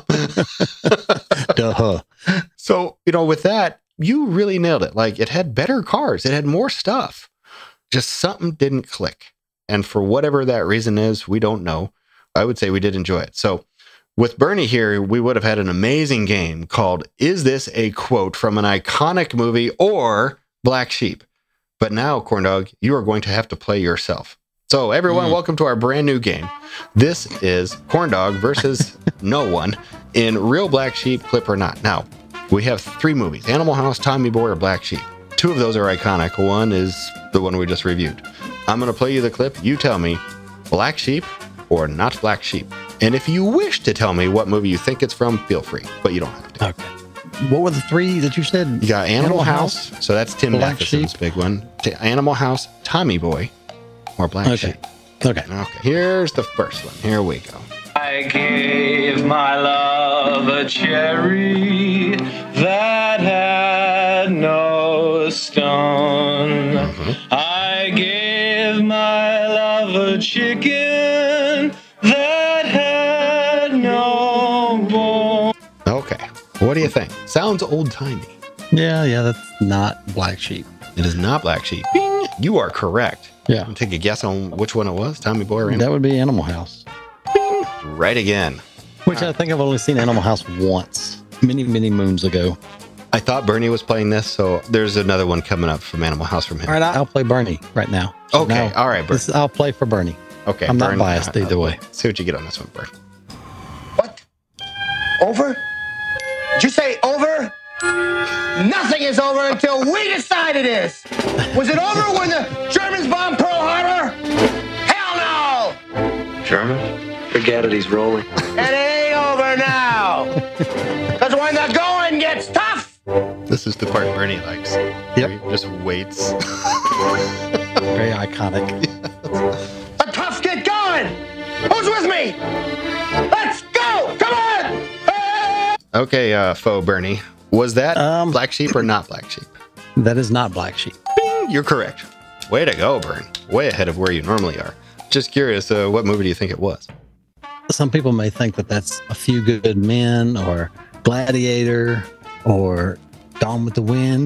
of dumb. Duh. So, you know, with that, you really nailed it. Like, it had better cars. It had more stuff. Just something didn't click. And for whatever that reason is, we don't know. I would say we did enjoy it. So with Bernie here, we would have had an amazing game called Is This a Quote from an Iconic Movie or Black Sheep? But now, Corndog, you are going to have to play yourself. So everyone, mm. welcome to our brand new game. This is Corndog versus no one in Real Black Sheep, Clip or Not. Now, we have three movies, Animal House, Tommy Boy, or Black Sheep. Two of those are iconic. One is the one we just reviewed. I'm going to play you the clip. You tell me Black Sheep or not Black Sheep. And if you wish to tell me what movie you think it's from, feel free, but you don't have to. Okay. what were the three that you said? You got Animal, Animal House. House. So that's Tim Black Matheson's Sheep. big one. T- Animal House, Tommy Boy, or Black Okay. Sheep. Okay. Okay. Here's the first one. Here we go. I gave my love a cherry that had no stone. Mm-hmm. I gave my love a chicken that had no bone. Okay. What do you think? Sounds old-timey. Yeah, yeah, that's not Black Sheep. It is not Black Sheep. Bing! You are correct. Yeah. I'll take a guess on which one it was, Tommy Boy or Animal? That would be Animal House. Bing! Right again. Which I think I've only seen Animal House once, many, many moons ago. I thought Bernie was playing this, so there's another one coming up from Animal House from him. All right, I'll play Bernie right now. So Okay, now, all right, Bernie. this- I'll play for Bernie. Okay, I'm Bernie, not biased uh, either uh, way. See what you get on this one, Bernie. Over? Did you say over? Nothing is over until we decide it is. Was it over when the Germans bombed Pearl Harbor? Hell no! German? Forget it, he's rolling. It ain't over now. Because when the going gets tough, This is the part Bernie likes. Yep. He just waits. Very iconic. the toughs get going. Who's with me? Let's go! Come on! Ah! Okay, uh, faux Bernie. Was that Um, Black Sheep or not Black Sheep? That is not Black Sheep. Bing! You're correct. Way to go, Bern. Way ahead of where you normally are. Just curious, uh, what movie do you think it was? Some people may think that that's A Few Good Men or Gladiator or Gone with the Wind.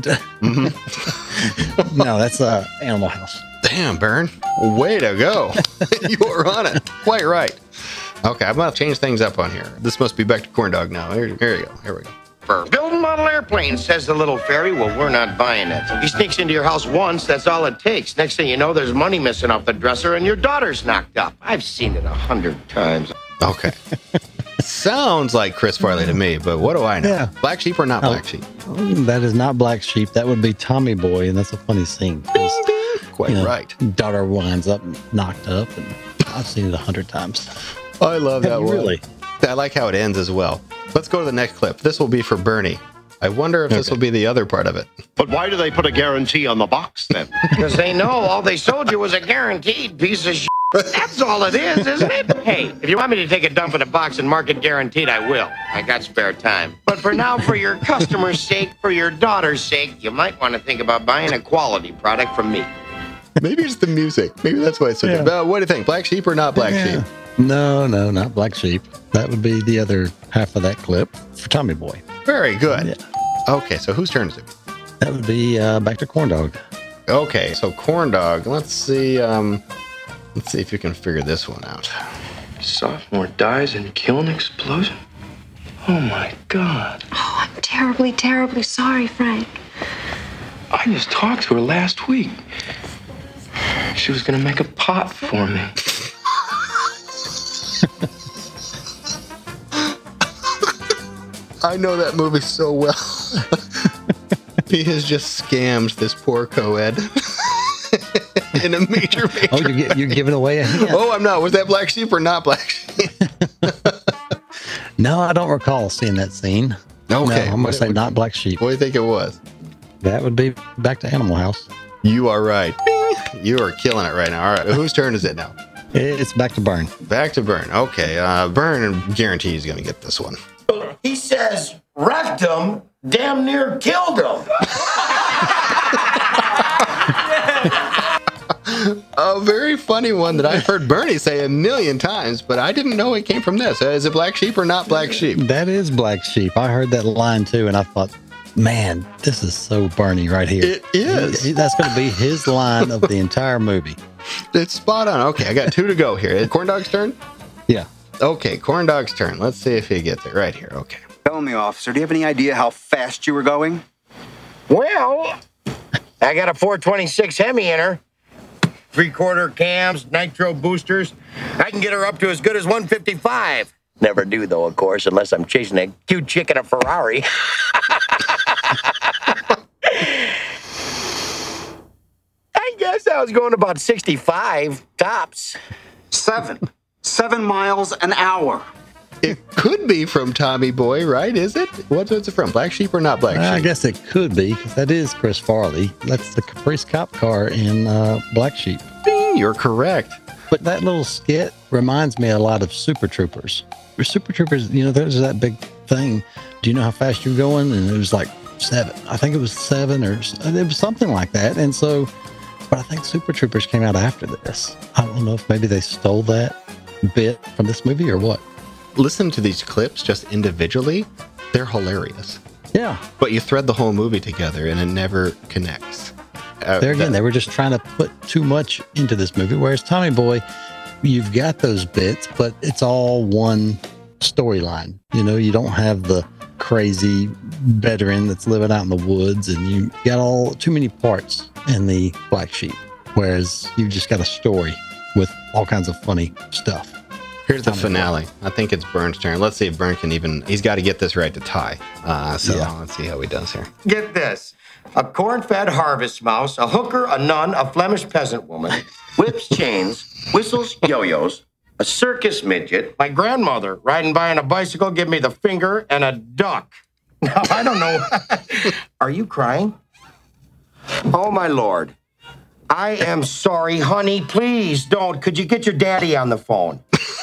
Mm-hmm. No, that's uh, Animal House. Damn, Bern. Way to go. You were on it. Quite right. Okay, I'm going to change things up on here. This must be back to Corndog now. Here, here you go. Here we go. Building model airplane, says the little fairy. Well, we're not buying it. He sneaks into your house once, that's all it takes. Next thing you know, there's money missing off the dresser and your daughter's knocked up. I've seen it a hundred times. Okay. Sounds like Chris Farley to me, but what do I know? Yeah. Black Sheep or not Oh. Black Sheep? That is not Black Sheep. That would be Tommy Boy, and that's a funny scene. 'cause, Quite you know, right. Daughter winds up knocked up, and I've seen it a hundred times. I love that Have you one. really? I like how it ends as well. Let's go to the next clip. This will be for Bernie. I wonder if this Okay. will be the other part of it. But why do they put a guarantee on the box then? Because they know all they sold you was a guaranteed piece of shit. That's all it is, isn't it? Hey, if you want me to take a dump in a box and mark it guaranteed, I will. I got spare time. But for now, for your customer's sake, for your daughter's sake, you might want to think about buying a quality product from me. Maybe it's the music. Maybe that's why it's so Yeah. good. Uh, what do you think? Black Sheep or not Black Yeah. Sheep? No, no, not Black Sheep. That would be the other half of that clip for Tommy Boy. Very good. Yeah. Okay, so whose turn is it? That would be uh, back to Corndog. Okay, so Corndog. Let's see. Um, let's see if you can figure this one out. Sophomore dies in killing explosion? Oh my God. Oh, I'm terribly, terribly sorry, Frank. I just talked to her last week. She was gonna make a pot for me. I know that movie so well. He has just scammed this poor co-ed in a major, major Oh, you're, you're giving away a hint. Oh, I'm not. Was that Black Sheep or not Black Sheep? No, I don't recall seeing that scene. Okay. No, I'm going to say not Black Sheep. What do you think it was? That would be back to Animal House. You are right. You are killing it right now. All right. Whose turn is it now? It's back to Bern. Back to Bern. Okay. Uh, Bern guarantees he's going to get this one. He says, wrecked him, damn near killed him. A very funny one that I've heard Bernie say a million times, but I didn't know it came from this. Uh, is it Black Sheep or not Black Sheep? That is Black Sheep. I heard that line too, and I thought, man, this is so Bernie right here. It is. He- that's going to be his line of the entire movie. It's spot on. Okay, I got two to go here. Is Corndog's turn? Yeah. Okay, Corndog's turn. Let's see if he gets it right here. Okay. Tell me, officer, do you have any idea how fast you were going? Well, I got a four twenty-six Hemi in her. Three-quarter cams, nitro boosters. I can get her up to as good as one fifty-five. Never do, though, of course, unless I'm chasing a cute chick in a Ferrari. I guess I was going about sixty-five, tops. Seven. Seven miles an hour. It could be from Tommy Boy, right? Is it? What's it from? Black Sheep or not Black Sheep? I guess it could be, because that is Chris Farley. That's the Caprice cop car in uh, Black Sheep. Bing, you're correct. But that little skit reminds me a lot of Super Troopers. Super Troopers, you know, there's that big thing. Do you know how fast you're going? And it was like seven. I think it was seven or it was something like that. And so, but I think Super Troopers came out after this. I don't know if maybe they stole that bit from this movie or what. Listen to these clips just individually. They're hilarious. Yeah. But you thread the whole movie together and it never connects. Uh, there again, that, they were just trying to put too much into this movie. Whereas Tommy Boy, you've got those bits, but it's all one storyline. You know, you don't have the crazy veteran that's living out in the woods, and you got all too many parts in the Black Sheep. Whereas you've just got a story with all kinds of funny stuff. Here's the finale. I think it's Bern's turn. Let's see if Bern can even, he's got to get this right to tie. Uh, so yeah. Let's see how he does here. Get this. A corn-fed harvest mouse, a hooker, a nun, a Flemish peasant woman, whips chains, whistles yo-yos, a circus midget, my grandmother riding by on a bicycle, give me the finger, and a duck. Now, I don't know. Are you crying? Oh, my Lord. I am sorry, honey. Please don't. Could you get your daddy on the phone?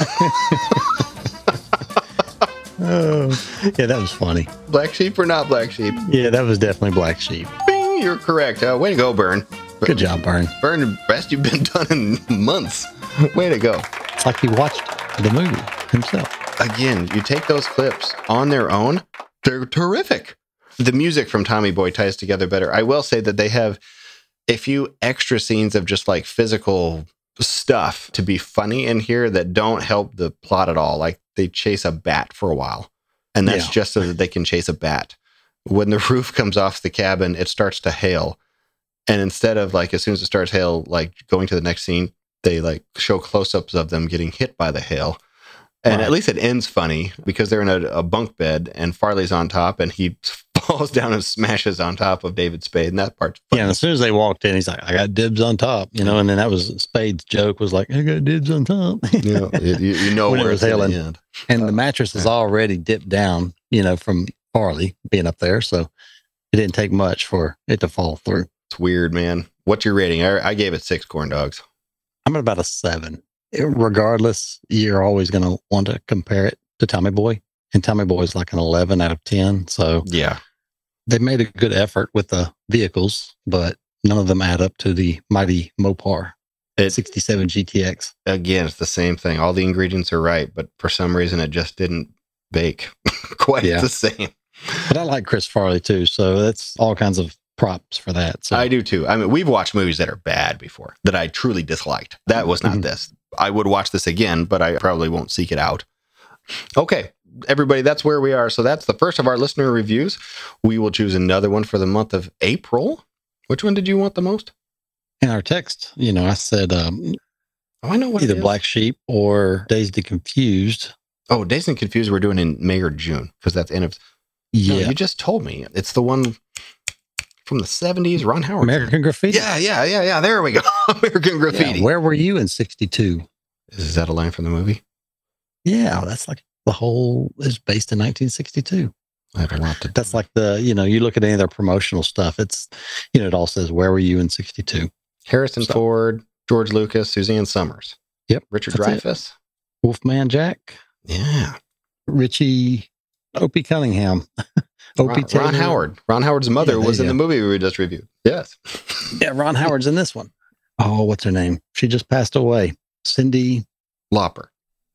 Oh, yeah, that was funny. Black Sheep or not Black Sheep? Yeah, that was definitely Black Sheep. Bing, you're correct. Uh, way to go, Bern. Good job, Bern. Bern, best you've been done in months. Way to go. It's like he watched the movie himself. Again, you take those clips on their own, they're terrific. The music from Tommy Boy ties together better. I will say that they have a few extra scenes of just like physical stuff to be funny in here that don't help the plot at all. Like they chase a bat for a while, and that's yeah. just so that they can chase a bat. When the roof comes off the cabin, it starts to hail. And instead of like, as soon as it starts hail, like going to the next scene, they like show close-ups of them getting hit by the hail. And right. at least it ends funny because they're in a, a bunk bed and Farley's on top and he falls down and smashes on top of David Spade. And that part's funny. Yeah, and as soon as they walked in, he's like, I got dibs on top, you know, and then that was Spade's joke was like, I got dibs on top. you know, you, you know where it was hailing. And uh, the mattress is already dipped down, you know, from Farley being up there. So it didn't take much for it to fall through. It's weird, man. What's your rating? I, I gave it six corn dogs. I'm at about a seven. Regardless, you're always going to want to compare it to Tommy Boy. And Tommy Boy is like an eleven out of ten. So yeah, they made a good effort with the vehicles, but none of them add up to the mighty Mopar it, sixty-seven G T X. Again, it's the same thing. All the ingredients are right, but for some reason it just didn't bake quite yeah. the same. But I like Chris Farley too. So that's all kinds of props for that. So I do too. I mean, we've watched movies that are bad before that I truly disliked. That was not mm-hmm. this. I would watch this again, but I probably won't seek it out. Okay, everybody, that's where we are. So that's the first of our listener reviews. We will choose another one for the month of April. Which one did you want the most? In our text, you know, I said um, oh, I know what either Black Sheep or Dazed and Confused. Oh, Dazed and Confused we're doing in May or June because that's end of... Yeah. No, you just told me. It's the one... from the seventies, Ron Howard. American Graffiti. Yeah, yeah, yeah, yeah. There we go. American Graffiti. Yeah, where were you in sixty-two? Is that a line from the movie? Yeah, that's like the whole is based in nineteen sixty-two. I have a lot to do. That's like the, you know, you look at any of their promotional stuff, it's, you know, it all says, where were you in sixty-two? Harrison so, Ford, George Lucas, Suzanne Summers. Yep. Richard Dreyfuss. Wolfman Jack. Yeah. Richie, Opie Cunningham. Ron, Ron Howard. Ron Howard's mother yeah, was in go. the movie we just reviewed. Yes. Yeah, Ron Howard's in this one. Oh, what's her name? She just passed away. Cindy Lauper.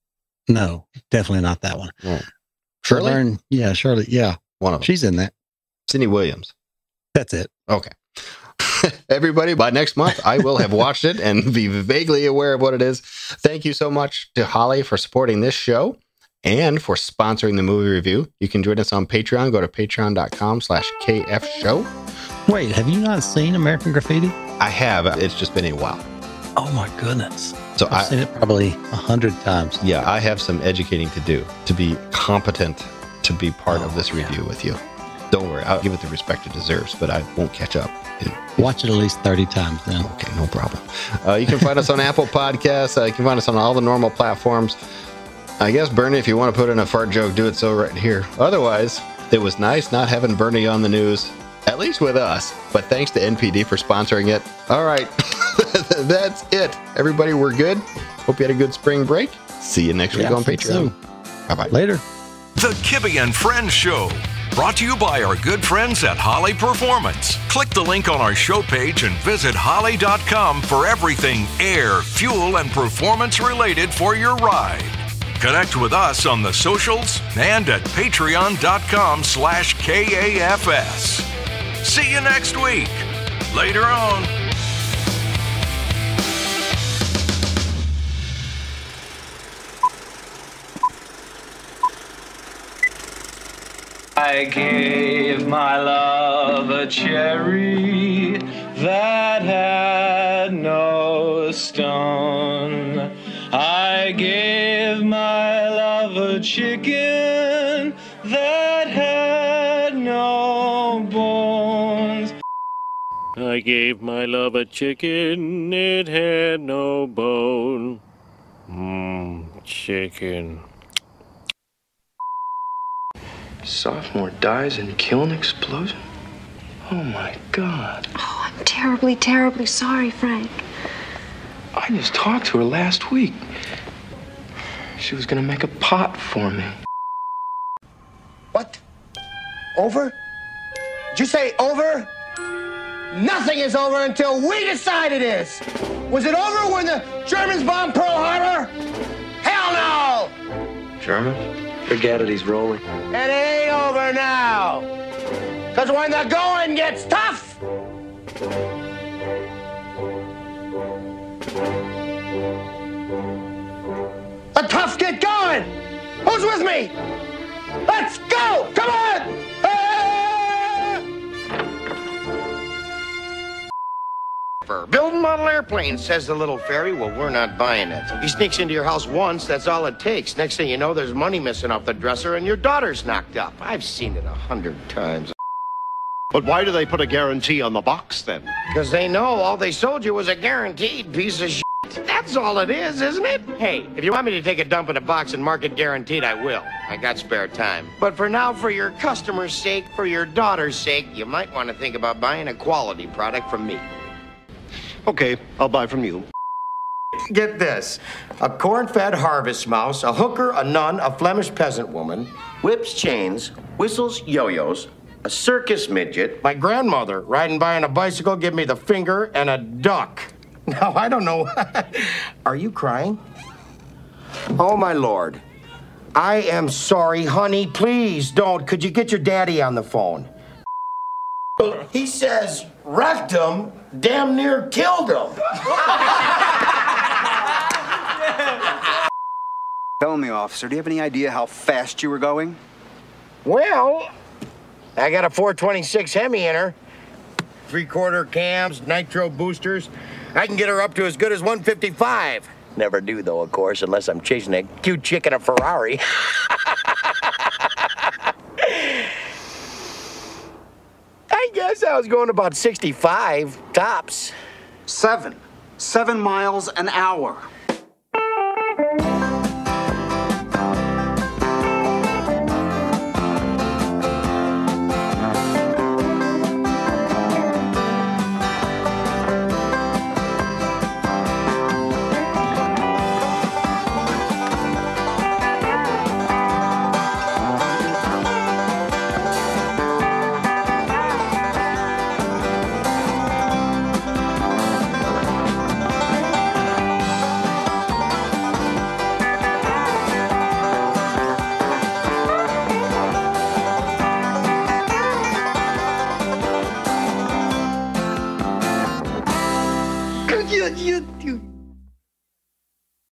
No, definitely not that one. Oh. Shirley? Learn, yeah, Shirley. Yeah. One of them. She's in that. Cindy Williams. That's it. Okay. Everybody, by next month, I will have watched it and be vaguely aware of what it is. Thank you so much to Holly for supporting this show and for sponsoring the movie review. You can join us on Patreon. Go to patreon.com slash KF show. Wait, have you not seen American Graffiti? I have. It's just been a while. Oh my goodness. So I've I, seen it probably a hundred times. Yeah, I have some educating to do to be competent to be part oh, of this review yeah. with you. Don't worry, I'll give it the respect it deserves, but I won't catch up. Watch it at least thirty times then. Okay, no problem. Uh, you can find us on Apple Podcasts. Uh, you can find us on all the normal platforms. I guess, Bernie, if you want to put in a fart joke, do it so right here. Otherwise, it was nice not having Bernie on the news, at least with us. But thanks to N P D for sponsoring it. All right, that's it. Everybody, we're good. Hope you had a good spring break. See you next week yeah, on Patreon. So. Bye-bye. Later. The Kibbe and Friends Show, brought to you by our good friends at Holley Performance. Click the link on our show page and visit holley dot com for everything air, fuel, and performance related for your ride. Connect with us on the socials and at patreon dot com slash K A F S. See you next week. Later on. I gave my love a cherry that had no stone. I gave my love a chicken that had no bones. I gave my love a chicken, it had no bone. Mmm, chicken. Sophomore dies in kiln explosion? Oh my God. Oh, I'm terribly, terribly sorry, Frank. I just talked to her last week. She was gonna make a pot for me. What? Over? Did you say over? Nothing is over until we decide it is. Was it over when the Germans bombed Pearl Harbor? Hell no! German? Forget it, he's rolling. It ain't over now. Because when the going gets tough, the tough get going. Who's with me? Let's go! Come on! Building model airplane, says the little fairy. Well, we're not buying it. He sneaks into your house once, that's all it takes. Next thing you know, there's money missing off the dresser and your daughter's knocked up. I've seen it a hundred times. But why do they put a guarantee on the box then? Because they know all they sold you was a guaranteed piece of shit. That's all it is, isn't it? Hey, if you want me to take a dump in a box and mark it guaranteed, I will. I got spare time. But for now, for your customer's sake, for your daughter's sake, you might want to think about buying a quality product from me. Okay, I'll buy from you. Get this. A corn-fed harvest mouse, a hooker, a nun, a Flemish peasant woman, whips, chains, whistles, yo-yos, a circus midget, my grandmother riding by on a bicycle, give me the finger, and a duck. Now, I don't know. Are you crying? Oh, my Lord. I am sorry, honey. Please don't. Could you get your daddy on the phone? He says rectum damn near killed him. Tell me, officer, do you have any idea how fast you were going? Well, I got a four twenty-six Hemi in her. Three-quarter cams, nitro boosters. I can get her up to as good as one fifty-five. Never do, though, of course, unless I'm chasing a cute chick in a Ferrari. I guess I was going about sixty-five, tops. Seven. Seven miles an hour.